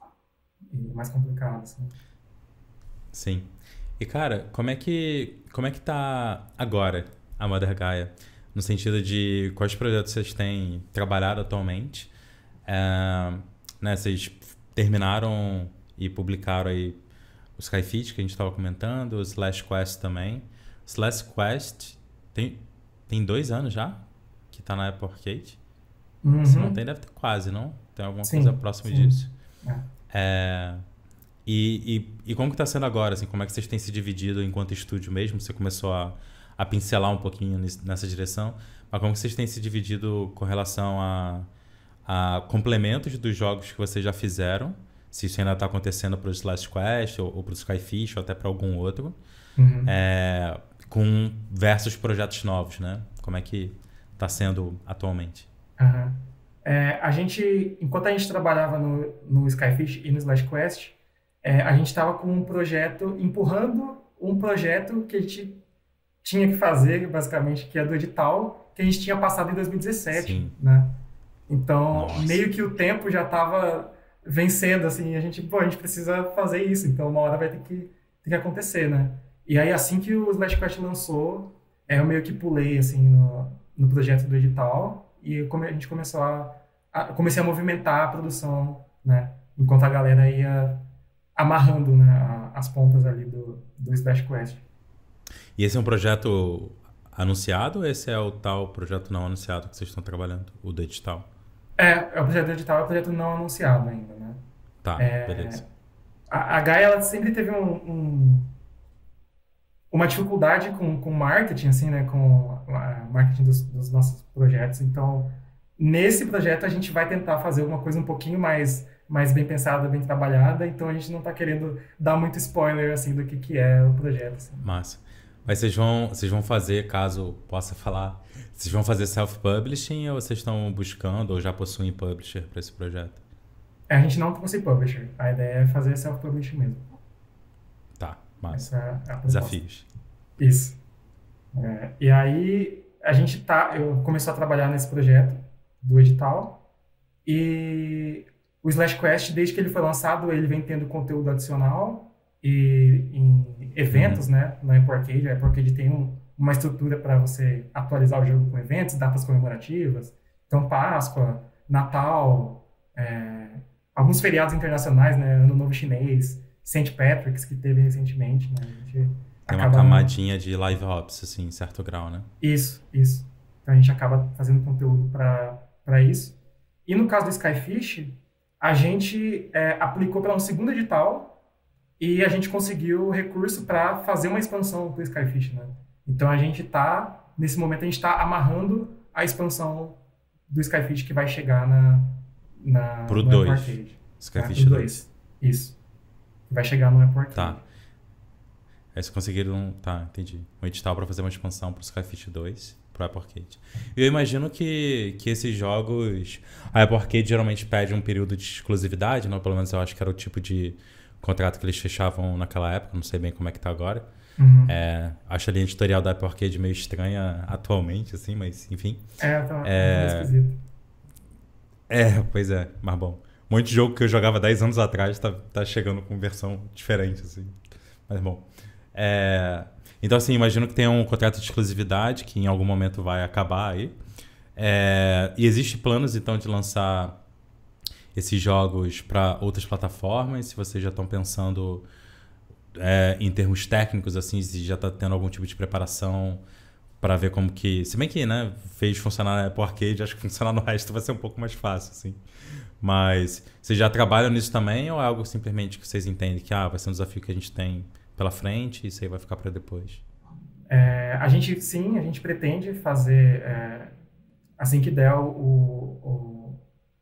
E mais complicado, assim. Sim. E, cara, como é que, como é que tá agora a Mother Gaia? No sentido de quais projetos vocês têm trabalhado atualmente? É, né, vocês terminaram e publicaram aí o Skyfit, que a gente estava comentando, o Slash Quest também. O Slash Quest tem, tem dois anos já que tá na Apple Arcade. Se não tem, Uhum. deve ter quase, não? Tem alguma coisa Sim, próxima sim. disso. É. É, e, e, e como que tá sendo agora? Assim, como é que vocês têm se dividido enquanto estúdio mesmo? Você começou a, a pincelar um pouquinho nis- nessa direção, mas como que vocês têm se dividido com relação a, a complementos dos jogos que vocês já fizeram? Se isso ainda está acontecendo para o Slash Quest ou, ou para o Skyfish ou até para algum outro, Uhum. é, com versus projetos novos, né? Como é que está sendo atualmente? Aham. É, a gente, enquanto a gente trabalhava no, no Skyfish e no Slash Quest, é, a gente estava com um projeto, empurrando um projeto que a gente tinha que fazer, basicamente, que é do edital, que a gente tinha passado em dois mil e dezessete, Sim. né? Então, Nossa. meio que o tempo já estava vencendo, assim, a gente, pô, a gente precisa fazer isso, então uma hora vai ter que, ter que acontecer, né? E aí, assim que o Slash Quest lançou, é, eu meio que pulei, assim, no, no projeto do edital, e come- a gente começou a, a... Comecei a movimentar a produção, né? Enquanto a galera ia amarrando, né, a- as pontas ali do, do Slash Quest. E esse é um projeto anunciado ou esse é o tal projeto não anunciado que vocês estão trabalhando? O do edital? É, é o projeto digital, é o projeto não anunciado ainda, né? Tá, beleza. A, a Gaia, ela sempre teve um, um- uma dificuldade com, com marketing, assim, né? Com a marketing dos, dos nossos projetos. Então, nesse projeto, a gente vai tentar fazer alguma coisa um pouquinho mais, mais bem pensada, bem trabalhada. Então, a gente não está querendo dar muito spoiler, assim, do que, que é o projeto, assim. Massa. Mas vocês vão, vocês vão fazer, caso possa falar, vocês vão fazer self-publishing ou vocês estão buscando ou já possuem publisher para esse projeto? A gente não consegue publisher. A ideia é fazer self-publishing mesmo. Tá, massa. Essa é a proposta. Desafios. Isso. É, e aí a gente tá, eu comecei a trabalhar nesse projeto do edital e o Slash Quest, desde que ele foi lançado, ele vem tendo conteúdo adicional e em eventos, Uhum. né, na Apple Arcade. A Apple Arcade tem um, uma estrutura para você atualizar o jogo com eventos, datas comemorativas. Então, Páscoa, Natal, é, alguns feriados internacionais, né, Ano Novo Chinês, Saint Patrick's, que teve recentemente, né, a gente Tem uma acaba... camadinha de live ops, assim, em certo grau, né? Isso, isso. Então a gente acaba fazendo conteúdo para para isso. E no caso do Skyfish, a gente é, aplicou para um segundo edital e a gente conseguiu recurso para fazer uma expansão do Skyfish, né? Então a gente está, nesse momento, a gente está amarrando a expansão do Skyfish que vai chegar na, na, Pro no Apple dois. Arcade. Tá? Skyfish Pro dois. dois. Isso. Que vai chegar no Apple Arcade. Tá. Aí vocês conseguiram, tá, entendi. Um edital para fazer uma expansão pro Skyfish dois, pro Apple Arcade. E eu imagino que, que esses jogos... A Apple Arcade geralmente pede um período de exclusividade, não? Pelo menos eu acho que era o tipo de contrato que eles fechavam naquela época, não sei bem como é que tá agora. Uhum. É, acho a linha editorial da Apple Arcade meio estranha atualmente, assim, mas enfim. É, tá É... meio esquisito. É, pois é, mas bom. Um monte de jogo que eu jogava dez anos atrás tá, tá chegando com versão diferente, assim. Mas bom. É, então, assim, imagino que tenha um contrato de exclusividade que em algum momento vai acabar aí. É, e existe planos, então, de lançar esses jogos para outras plataformas? Se vocês já estão pensando é, em termos técnicos, assim, se já está tendo algum tipo de preparação para ver como que... Se bem que, né, fez funcionar na Apple Arcade, acho que funcionar no resto vai ser um pouco mais fácil, assim. Mas vocês já trabalham nisso também ou é algo simplesmente que vocês entendem que ah, vai ser um desafio que a gente tem pela frente e isso aí vai ficar para depois? É, a gente, sim, a gente pretende fazer, é, assim que der o, o,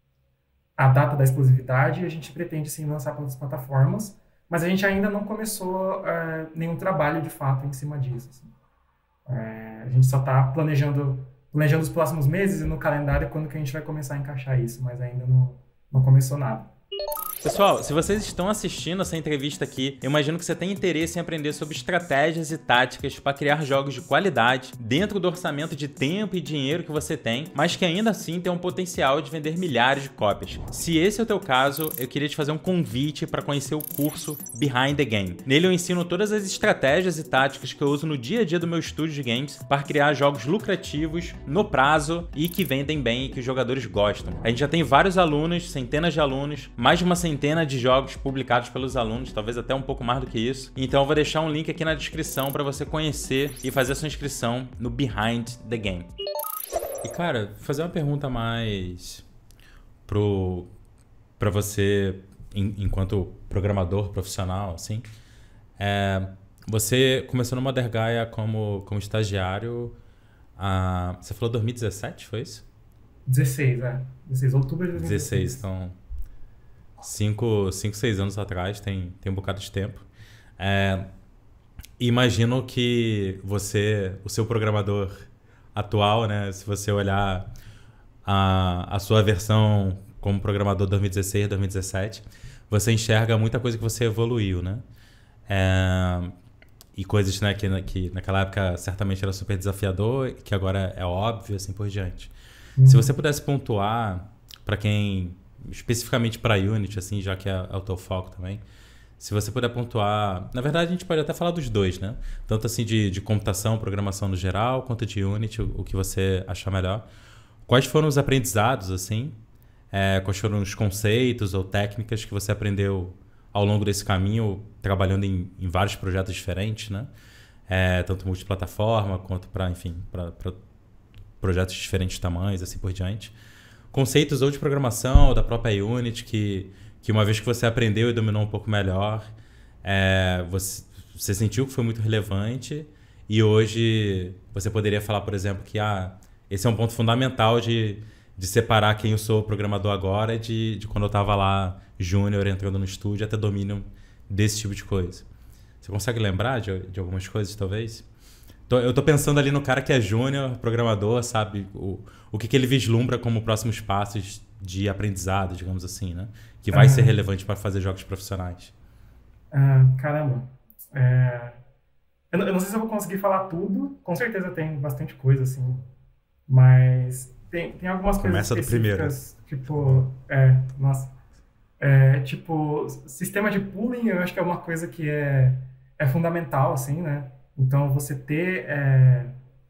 a data da exclusividade, a gente pretende, sim, lançar para outras plataformas, mas a gente ainda não começou é, nenhum trabalho, de fato, em cima disso. Assim. É, a gente só está planejando, planejando os próximos meses e no calendário quando que a gente vai começar a encaixar isso, mas ainda não, não começou nada. Pessoal, se vocês estão assistindo essa entrevista aqui, eu imagino que você tem interesse em aprender sobre estratégias e táticas para criar jogos de qualidade dentro do orçamento de tempo e dinheiro que você tem, mas que ainda assim tem um potencial de vender milhares de cópias. Se esse é o teu caso, eu queria te fazer um convite para conhecer o curso Behind the Game. Nele eu ensino todas as estratégias e táticas que eu uso no dia a dia do meu estúdio de games para criar jogos lucrativos, no prazo e que vendem bem e que os jogadores gostam. A gente já tem vários alunos, centenas de alunos, mais de uma centena centena de jogos publicados pelos alunos, talvez até um pouco mais do que isso. Então eu vou deixar um link aqui na descrição para você conhecer e fazer a sua inscrição no Behind the Game. E cara, fazer uma pergunta mais pro para você em, enquanto programador profissional, assim. É, você começou no Mother Gaia como como estagiário, ah, você falou dois mil e dezessete, foi isso? dezesseis, é. dezesseis, outubro de dois mil e dezesseis. dezesseis, então cinco, seis anos atrás, tem, tem um bocado de tempo. É, imagino que você, o seu programador atual, né, se você olhar a, a sua versão como programador dois mil e dezesseis, dois mil e dezessete, você enxerga muita coisa que você evoluiu, né? É, e coisas, né, que, que naquela época certamente era super desafiador, que agora é óbvio, assim por diante. Uhum. Se você pudesse pontuar para quem... especificamente para Unity, assim, já que é, é o teu foco também, se você puder pontuar... Na verdade, a gente pode até falar dos dois, né? Tanto assim de, de computação, programação no geral, quanto de Unity, o, o que você achar melhor. Quais foram os aprendizados, assim? É, quais foram os conceitos ou técnicas que você aprendeu ao longo desse caminho, trabalhando em, em vários projetos diferentes, né? É, tanto multiplataforma, quanto para, enfim, para projetos de diferentes tamanhos, assim por diante. Conceitos ou de programação ou da própria Unity que, que uma vez que você aprendeu e dominou um pouco melhor, é, você, você sentiu que foi muito relevante e hoje você poderia falar, por exemplo, que ah, esse é um ponto fundamental de, de separar quem eu sou programador agora de, de quando eu estava lá júnior entrando no estúdio até domínio desse tipo de coisa. Você consegue lembrar de, de algumas coisas, talvez? Eu tô pensando ali no cara que é júnior, programador, sabe? O, o que, que ele vislumbra como próximos passos de aprendizado, digamos assim, né? Que vai ah, ser relevante para fazer jogos profissionais. Ah, caramba. É... Eu, não, eu não sei se eu vou conseguir falar tudo. Com certeza tem bastante coisa, assim. Mas tem, tem algumas Começa coisas específicas. Do primeiro. Tipo... É, nossa. É, tipo, sistema de pooling, eu acho que é uma coisa que é, é fundamental, assim, né? Então, você ter é,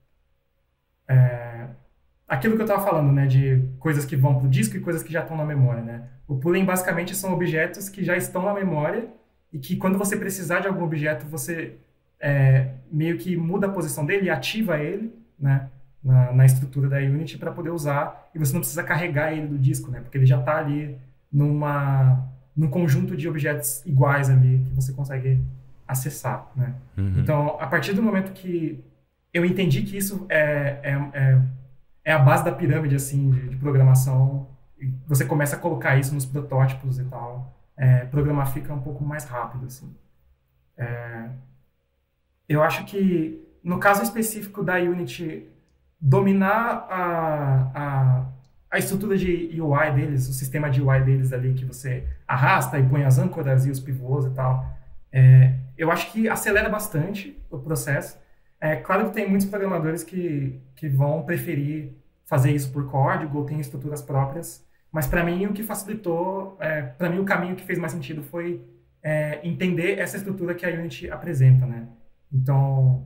é, aquilo que eu estava falando, né, de coisas que vão para o disco e coisas que já estão na memória, né? O pooling, basicamente, são objetos que já estão na memória e que, quando você precisar de algum objeto, você é, meio que muda a posição dele e ativa ele, né, na, na estrutura da Unity para poder usar, e você não precisa carregar ele do disco, né? Porque ele já está ali numa, num conjunto de objetos iguais ali que você consegue acessar, né? Uhum. Então, a partir do momento que eu entendi que isso é, é, é, é a base da pirâmide, assim, de, de programação, e você começa a colocar isso nos protótipos e tal, é, programar fica um pouco mais rápido, assim. É, eu acho que, no caso específico da Unity, dominar a, a, a estrutura de U I deles, o sistema de U I deles ali, que você arrasta e põe as âncoras e os pivôs e tal, é, eu acho que acelera bastante o processo. É claro que tem muitos programadores que, que vão preferir fazer isso por código ou tem estruturas próprias, mas para mim o que facilitou, é, para mim o caminho que fez mais sentido foi é, entender essa estrutura que a Unity apresenta, né? Então,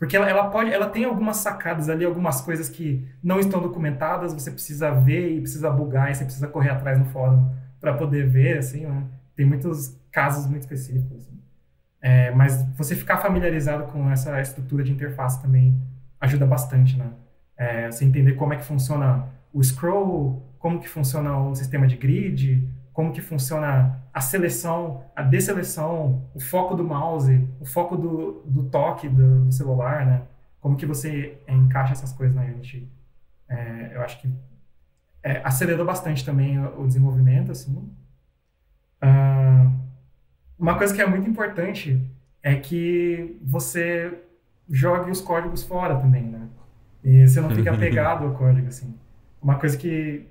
Porque ela, ela pode, ela tem algumas sacadas ali, algumas coisas que não estão documentadas, você precisa ver e precisa bugar, e você precisa correr atrás no fórum para poder ver, assim, né? Tem muitos casos muito específicos, assim. É, mas você ficar familiarizado com essa estrutura de interface também ajuda bastante, né? É, você entender como é que funciona o scroll, como que funciona o sistema de grid, como que funciona a seleção, a desseleção, o foco do mouse, o foco do, do toque do, do celular, né? Como que você é, encaixa essas coisas na Unity. É, eu acho que é, acelerou bastante também o, o desenvolvimento, assim. Ah, uma coisa que é muito importante é que você jogue os códigos fora também, né? E você não fica apegado ao código, assim. Uma coisa que,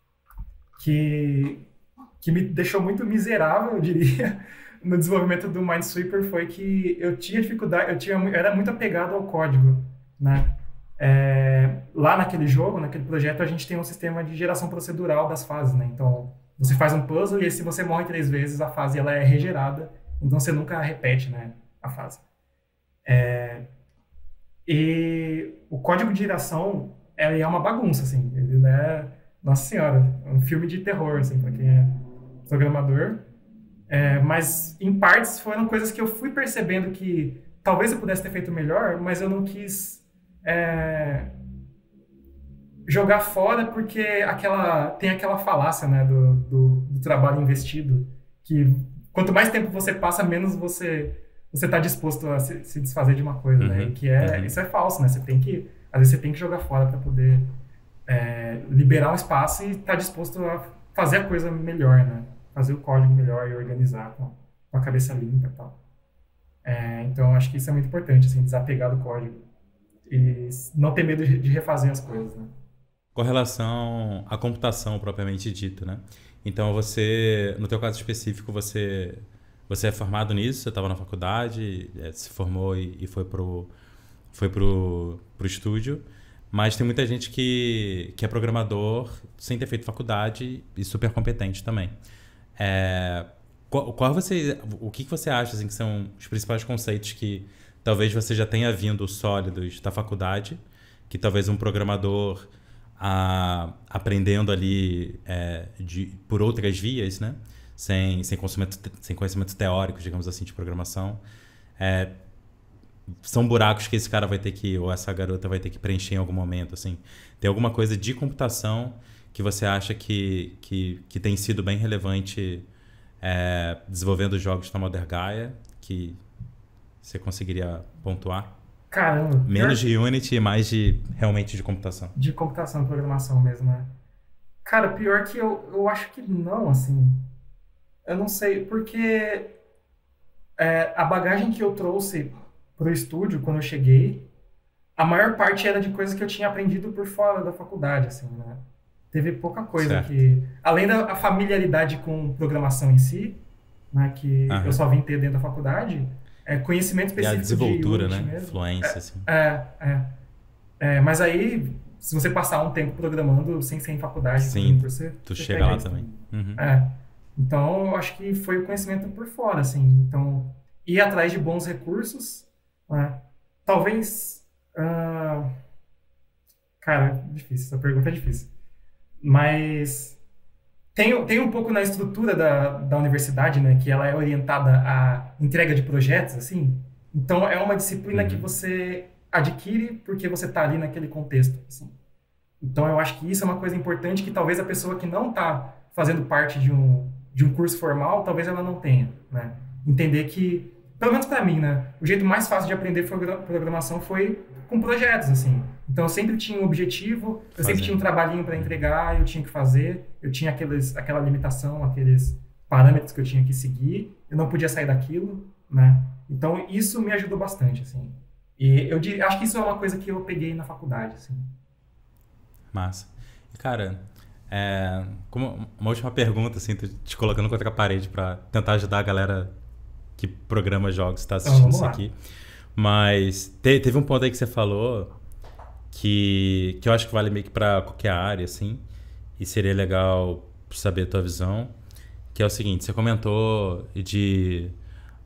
que, que me deixou muito miserável, eu diria, no desenvolvimento do Minesweeper foi que eu tinha dificuldade, eu, tinha, eu era muito apegado ao código, né? É, lá naquele jogo, naquele projeto, a gente tem um sistema de geração procedural das fases, né? Então, você faz um puzzle e aí, se você morre três vezes, a fase ela é regerada, então você nunca repete, né, a fase. É, e o código de geração ele é uma bagunça, assim. Ele, né, nossa senhora, é um filme de terror, assim, para quem é programador. É, mas, em partes, foram coisas que eu fui percebendo que talvez eu pudesse ter feito melhor, mas eu não quis é, jogar fora porque aquela, tem aquela falácia, né, do, do, do trabalho investido, que quanto mais tempo você passa, menos você você está disposto a se, se desfazer de uma coisa, uhum, né? E que é, uhum. Isso é falso, né? Você tem que, às vezes você tem que jogar fora para poder é, liberar um espaço e estar tá disposto a fazer a coisa melhor, né? Fazer o código melhor e organizar com, com a cabeça limpa e tal. É, então, acho que isso é muito importante, assim, desapegar do código e não ter medo de refazer as coisas, né? Com relação à computação propriamente dita, né? Então, você, no teu caso específico, você... Você é formado nisso? Você estava na faculdade, se formou e, e foi pro foi pro, pro estúdio. Mas tem muita gente que, que é programador sem ter feito faculdade e super competente também. É, qual, qual você, o que você acha assim, que são os principais conceitos que talvez você já tenha vindo sólidos da faculdade, que talvez um programador a, aprendendo ali é, de, por outras vias, né? Sem, sem, conhecimento, sem conhecimento teórico, digamos assim, de programação. É, são buracos que esse cara vai ter que, ou essa garota vai ter que preencher em algum momento, assim. Tem alguma coisa de computação que você acha que, que, que tem sido bem relevante é, desenvolvendo jogos na Modern Gaia, que você conseguiria pontuar? Caramba. Menos pior... de Unity e mais de, realmente de computação. De computação e programação mesmo, né? Cara, pior que eu, eu acho que não, assim... Eu não sei, porque é, a bagagem que eu trouxe pro estúdio quando eu cheguei, a maior parte era de coisas que eu tinha aprendido por fora da faculdade, assim, né? Teve pouca coisa certo. que... Além da familiaridade com programação em si, né, que uhum. eu só vim ter dentro da faculdade, é, conhecimento específico de desenvoltura, de Unity né? mesmo. Fluência, é, assim. É, é, é. Mas aí, se você passar um tempo programando sem ser em faculdade, sim, você, tu você chega lá também. Uhum. É. Então, eu acho que foi o conhecimento por fora, assim. Então, ir atrás de bons recursos, né? Talvez... Uh... Cara, difícil. Essa pergunta é difícil. Mas tem, tem um pouco na estrutura da, da universidade, né? Que ela é orientada à entrega de projetos, assim. Então, é uma disciplina uhum. que você adquire porque você está ali naquele contexto, assim. Então, eu acho que isso é uma coisa importante que talvez a pessoa que não está fazendo parte de um... de um curso formal, talvez ela não tenha, né? Entender que, pelo menos para mim, né? O jeito mais fácil de aprender programação foi com projetos, assim. Então, eu sempre tinha um objetivo, eu sempre tinha um trabalhinho para entregar, eu tinha que fazer, eu tinha aqueles, aquela limitação, aqueles parâmetros que eu tinha que seguir, eu não podia sair daquilo, né? Então, isso me ajudou bastante, assim. E eu diria, acho que isso é uma coisa que eu peguei na faculdade, assim. Massa. Cara... É, como uma última pergunta, assim, te colocando contra a parede para tentar ajudar a galera que programa jogos, está assistindo então, isso aqui. Mas te, teve um ponto aí que você falou que, que eu acho que vale meio que para qualquer área, assim, e seria legal saber a tua visão, que é o seguinte, você comentou de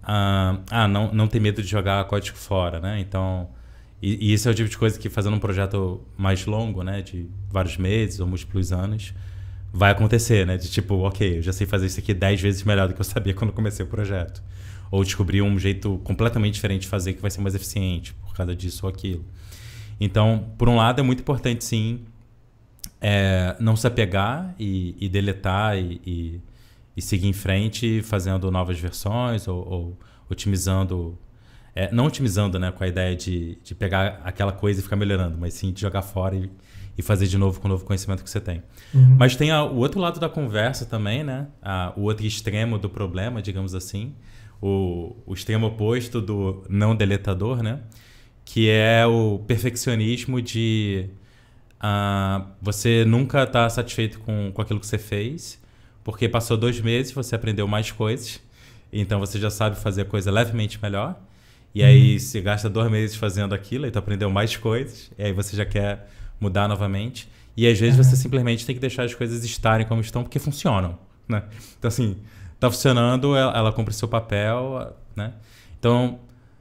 ah, ah, não, não ter medo de jogar código fora, né? Então, e, e isso é o tipo de coisa que fazendo um projeto mais longo, né? De vários meses ou múltiplos anos, vai acontecer, né? De tipo, ok, eu já sei fazer isso aqui dez vezes melhor do que eu sabia quando comecei o projeto. Ou descobrir um jeito completamente diferente de fazer que vai ser mais eficiente por causa disso ou aquilo. Então, por um lado, é muito importante, sim, é, não se apegar e, e deletar e, e, e seguir em frente fazendo novas versões ou, ou otimizando... É, não otimizando, né, com a ideia de, de pegar aquela coisa e ficar melhorando, mas sim de jogar fora e, e fazer de novo com o novo conhecimento que você tem. Uhum. Mas tem a, o outro lado da conversa também, né? A, o outro extremo do problema, digamos assim. O, o extremo oposto do não deletador, né? Que é o perfeccionismo de uh, você nunca estar tá satisfeito com, com aquilo que você fez, porque passou dois meses, você aprendeu mais coisas, então você já sabe fazer a coisa levemente melhor. E aí você gasta dois meses fazendo aquilo, aí tu aprendeu mais coisas, e aí você já quer mudar novamente. E às vezes uhum. você simplesmente tem que deixar as coisas estarem como estão, porque funcionam, né? Então assim, tá funcionando, ela, ela cumpre seu papel, né? Então,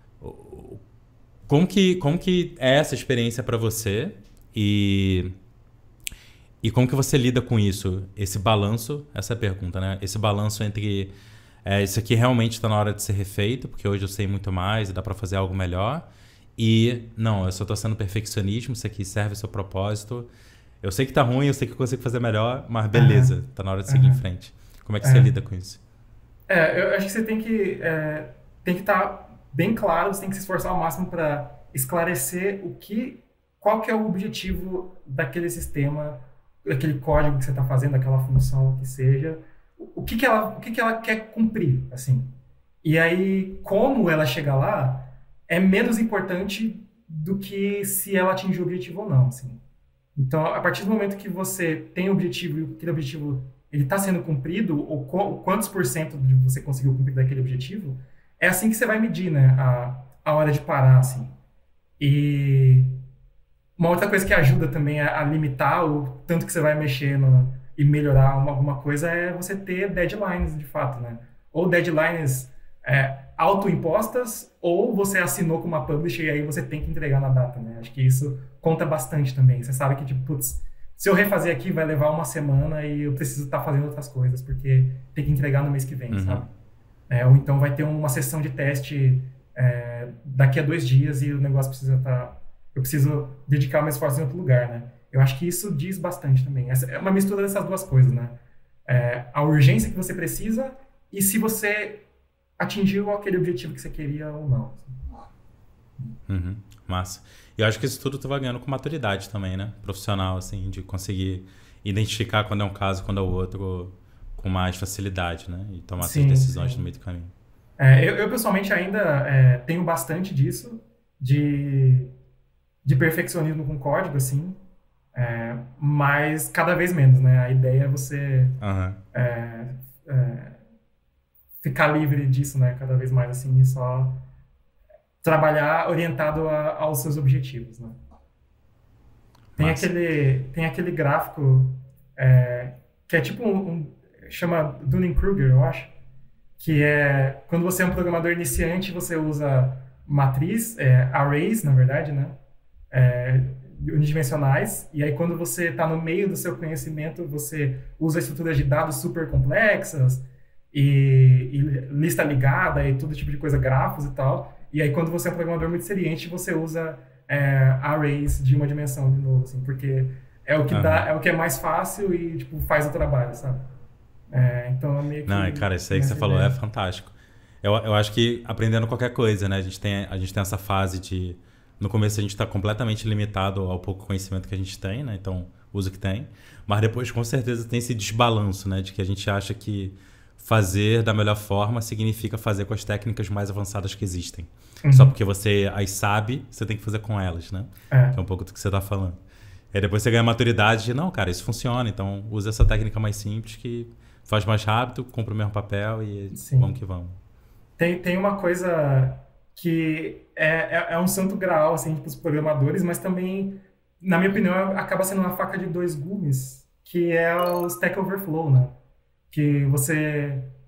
como que, como que é essa experiência para você? E, e como que você lida com isso? Esse balanço, essa é a pergunta, né? Esse balanço entre... É, isso aqui realmente está na hora de ser refeito, porque hoje eu sei muito mais e dá para fazer algo melhor. E, não, eu só estou sendo perfeccionismo, isso aqui serve o seu propósito. Eu sei que tá ruim, eu sei que eu consigo fazer melhor, mas beleza, uhum. tá na hora de seguir uhum. em frente. Como é que é. você lida com isso? É, eu acho que você tem que é, tem que estar bem claro, você tem que se esforçar ao máximo para esclarecer o que, qual que é o objetivo daquele sistema, daquele código que você está fazendo, daquela função que seja. O que que ela, o que que ela quer cumprir, assim. E aí, como ela chega lá, é menos importante do que se ela atingir o objetivo ou não, assim. Então, a partir do momento que você tem um objetivo e aquele objetivo ele está sendo cumprido, ou qu- quantos por cento de você conseguiu cumprir daquele objetivo, é assim que você vai medir, né, a, a hora de parar, assim. E uma outra coisa que ajuda também a, a limitar o tanto que você vai mexer no... e melhorar uma, alguma coisa é você ter deadlines, de fato, né? Ou deadlines é, autoimpostas, ou você assinou com uma publisher e aí você tem que entregar na data, né? Acho que isso conta bastante também. Você sabe que, tipo, putz, se eu refazer aqui vai levar uma semana e eu preciso estar fazendo outras coisas, porque tem que entregar no mês que vem, uhum. sabe? É, ou então vai ter uma sessão de teste é, daqui a dois dias e o negócio precisa estar... eu preciso dedicar meu esforço em outro lugar, né? Eu acho que isso diz bastante também. Essa é uma mistura dessas duas coisas, né? É, a urgência que você precisa e se você atingiu aquele objetivo que você queria ou não. Uhum, massa. E eu acho que isso tudo tu vai ganhando com maturidade também, né? Profissional, assim, de conseguir identificar quando é um caso, quando é o outro, com mais facilidade, né? E tomar sim, essas decisões sim. no meio do caminho. É, eu, eu, pessoalmente, ainda é, tenho bastante disso, de, de perfeccionismo com código, assim. É, mas cada vez menos, né? A ideia é você uhum. é, é, ficar livre disso, né? Cada vez mais, assim, e só trabalhar orientado a, aos seus objetivos, né? Tem aquele, tem aquele gráfico é, que é tipo um, um chama Dunning-Kruger, eu acho, que é quando você é um programador iniciante, você usa matriz, é, arrays, na verdade, né? É, unidimensionais, e aí quando você está no meio do seu conhecimento, você usa estruturas de dados super complexas e, e lista ligada e todo tipo de coisa, grafos e tal, e aí quando você é um programador muito experiente, você usa é, arrays de uma dimensão de novo, assim, porque é o que uhum. dá, é o que é mais fácil e tipo, faz o trabalho, sabe? É, então é meio que... Não, cara, isso aí que você ideia. falou é fantástico. Eu, eu acho que aprendendo qualquer coisa, né? A gente tem, a gente tem essa fase de... No começo a gente está completamente limitado ao pouco conhecimento que a gente tem, né? Então, usa o que tem. Mas depois, com certeza, tem esse desbalanço, né? De que a gente acha que fazer da melhor forma significa fazer com as técnicas mais avançadas que existem. Uhum. Só porque você as sabe, você tem que fazer com elas, né? É. Que é um pouco do que você está falando. Aí depois você ganha maturidade de, não, cara, isso funciona. Então, usa essa técnica mais simples que faz mais rápido, cumpre o mesmo papel e Sim. vamos que vamos. Tem, tem uma coisa... que é, é, é um santo graal, assim, para os programadores, mas também, na minha opinião, acaba sendo uma faca de dois gumes, que é o Stack Overflow, né? Que você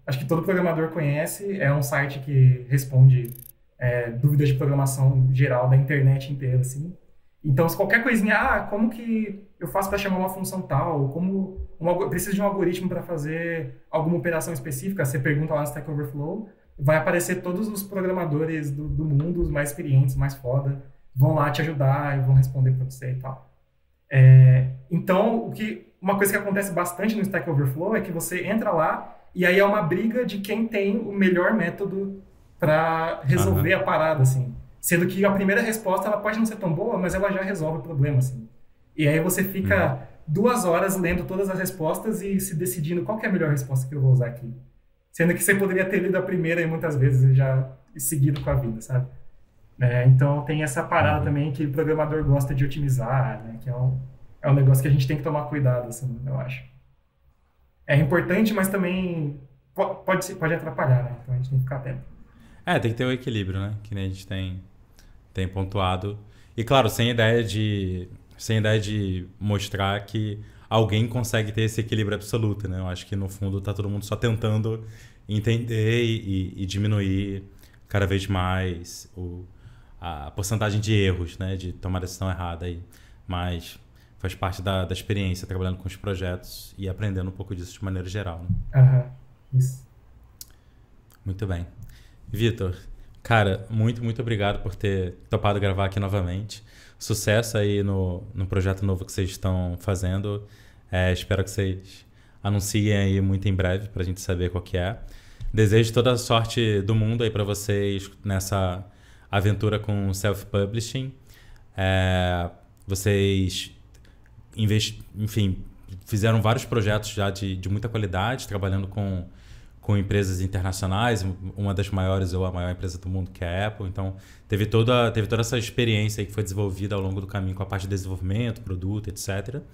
acho que todo programador conhece, é um site que responde é, dúvidas de programação geral da internet inteira, assim. Então, se qualquer coisinha, ah, como que eu faço para chamar uma função tal, como um, preciso de um algoritmo para fazer alguma operação específica, você pergunta lá no Stack Overflow, vai aparecer todos os programadores do, do mundo, os mais experientes, mais foda, vão lá te ajudar e vão responder para você e tal. É, então, o que, uma coisa que acontece bastante no Stack Overflow é que você entra lá e aí é uma briga de quem tem o melhor método para resolver uhum. a parada, assim. Sendo que a primeira resposta ela pode não ser tão boa, mas ela já resolve o problema, assim. E aí você fica uhum. duas horas lendo todas as respostas e se decidindo qual que é a melhor resposta que eu vou usar aqui. Sendo que você poderia ter lido a primeira e muitas vezes já seguido com a vida, sabe? É, então tem essa parada uhum. também que o programador gosta de otimizar, né? Que é um, é um negócio que a gente tem que tomar cuidado, assim, eu acho. É importante, mas também pode, pode atrapalhar, né? Então a gente tem que ficar atento. É, tem que ter o equilíbrio, né? Que nem a gente tem... tem pontuado. E claro, sem ideia de sem ideia de mostrar que alguém consegue ter esse equilíbrio absoluto, né? Eu acho que no fundo tá todo mundo só tentando entender e, e, e diminuir cada vez mais o, a porcentagem de erros, né? De tomar decisão errada aí. Mas faz parte da, da experiência trabalhando com os projetos e aprendendo um pouco disso de maneira geral, né? Aham, uhum. Isso. Muito bem. Vitor, cara, muito, muito obrigado por ter topado gravar aqui novamente. Sucesso aí no, no projeto novo que vocês estão fazendo. É, espero que vocês anunciem aí muito em breve para a gente saber qual que é. Desejo toda a sorte do mundo aí para vocês nessa aventura com self-publishing. É, vocês, enfim, fizeram vários projetos já de, de muita qualidade, trabalhando com... com empresas internacionais, uma das maiores ou a maior empresa do mundo, que é a Apple. Então, teve toda, teve toda essa experiência aí que foi desenvolvida ao longo do caminho com a parte de desenvolvimento, produto, etcétera.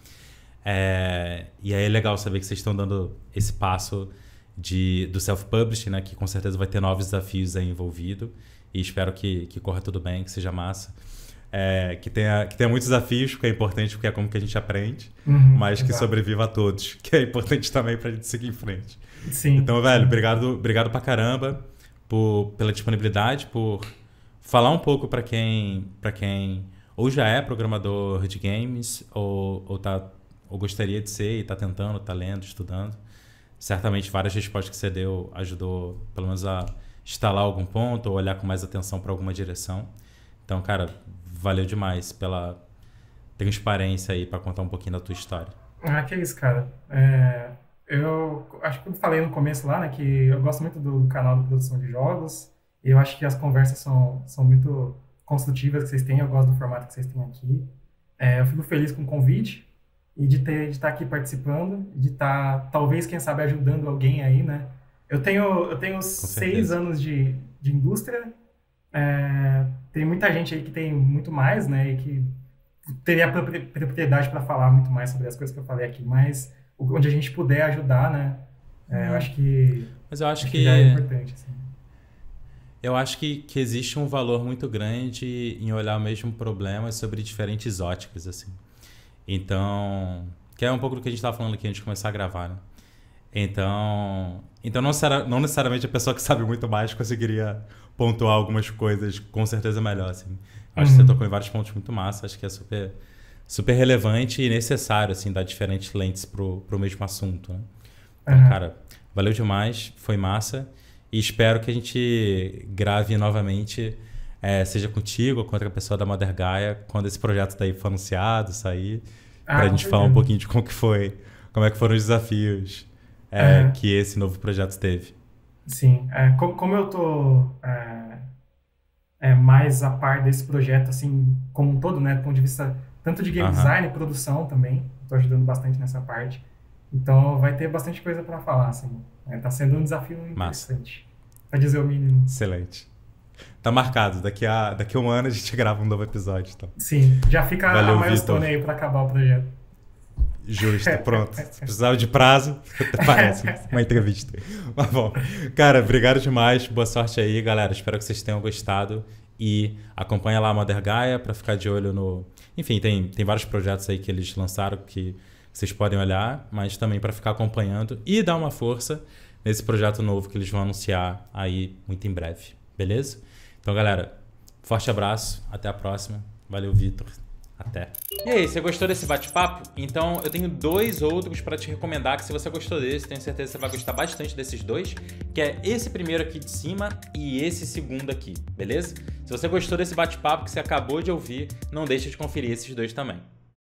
É, e aí é legal saber que vocês estão dando esse passo de, do self-publishing, né, que com certeza vai ter novos desafios aí envolvido. E espero que, que corra tudo bem, que seja massa. É, que, tenha, que tenha muitos desafios, porque é importante, porque é como que a gente aprende, uhum, mas que exato. Sobreviva a todos, que é importante também pra gente seguir em frente. Sim. Então, velho, obrigado, obrigado pra caramba por, pela disponibilidade, por falar um pouco pra quem, pra quem ou já é programador de games, ou, ou, tá, ou gostaria de ser e tá tentando, tá lendo, estudando. Certamente várias respostas que você deu ajudou, pelo menos, a instalar algum ponto ou olhar com mais atenção pra alguma direção. Então, cara, valeu demais pela transparência aí pra contar um pouquinho da tua história. Ah, que isso, cara. É, eu acho que eu falei no começo lá, né, que eu gosto muito do canal de produção de jogos e eu acho que as conversas são, são muito construtivas que vocês têm, eu gosto do formato que vocês têm aqui. É, eu fico feliz com o convite e de ter de estar aqui participando, de estar, talvez, quem sabe, ajudando alguém aí, né. Eu tenho, eu tenho seis anos de, de indústria. É, tem muita gente aí que tem muito mais, né, e que teria propriedade para falar muito mais sobre as coisas que eu falei aqui, mas onde a gente puder ajudar, né, é, eu acho que, mas eu acho, acho que, que já é importante. Assim. Eu acho que, que existe um valor muito grande em olhar o mesmo problema sobre diferentes óticas, assim. Então, que é um pouco do que a gente estava falando aqui antes de começar a gravar, né? Então, então não, será, não necessariamente a pessoa que sabe muito mais conseguiria pontuar algumas coisas com certeza melhor, assim. Acho uhum. que você tocou em vários pontos muito massa, acho que é super, super relevante e necessário, assim, dar diferentes lentes pro, pro mesmo assunto, né? Então, uhum. cara, valeu demais, foi massa e espero que a gente grave novamente, é, seja contigo ou com outra pessoa da Mother Gaia, quando esse projeto daí for anunciado, sair, ah, pra gente falar um pouquinho de como que foi, como é que foram os desafios é, uhum. que esse novo projeto teve. Sim, é, como, como eu tô é, é, mais a par desse projeto, assim, como um todo, né, do ponto de vista tanto de game uhum. design e produção também, tô ajudando bastante nessa parte, então vai ter bastante coisa para falar, assim, é, tá sendo um desafio interessante, para dizer o mínimo. Excelente. Tá marcado, daqui a, daqui a um ano a gente grava um novo episódio, então. Sim, já fica Valeu, a milestone aí para acabar o projeto. Justo, pronto. Se precisava de prazo, parece uma entrevista. Mas bom, cara, obrigado demais. Boa sorte aí, galera. Espero que vocês tenham gostado. E acompanha lá a Mother Gaia para ficar de olho no... Enfim, tem, tem vários projetos aí que eles lançaram que vocês podem olhar, mas também para ficar acompanhando e dar uma força nesse projeto novo que eles vão anunciar aí muito em breve, beleza? Então, galera, forte abraço, até a próxima. Valeu, Vitor. Até. E aí, você gostou desse bate-papo? Então eu tenho dois outros para te recomendar, que se você gostou desse, tenho certeza que você vai gostar bastante desses dois, que é esse primeiro aqui de cima e esse segundo aqui, beleza? Se você gostou desse bate-papo que você acabou de ouvir, não deixa de conferir esses dois também.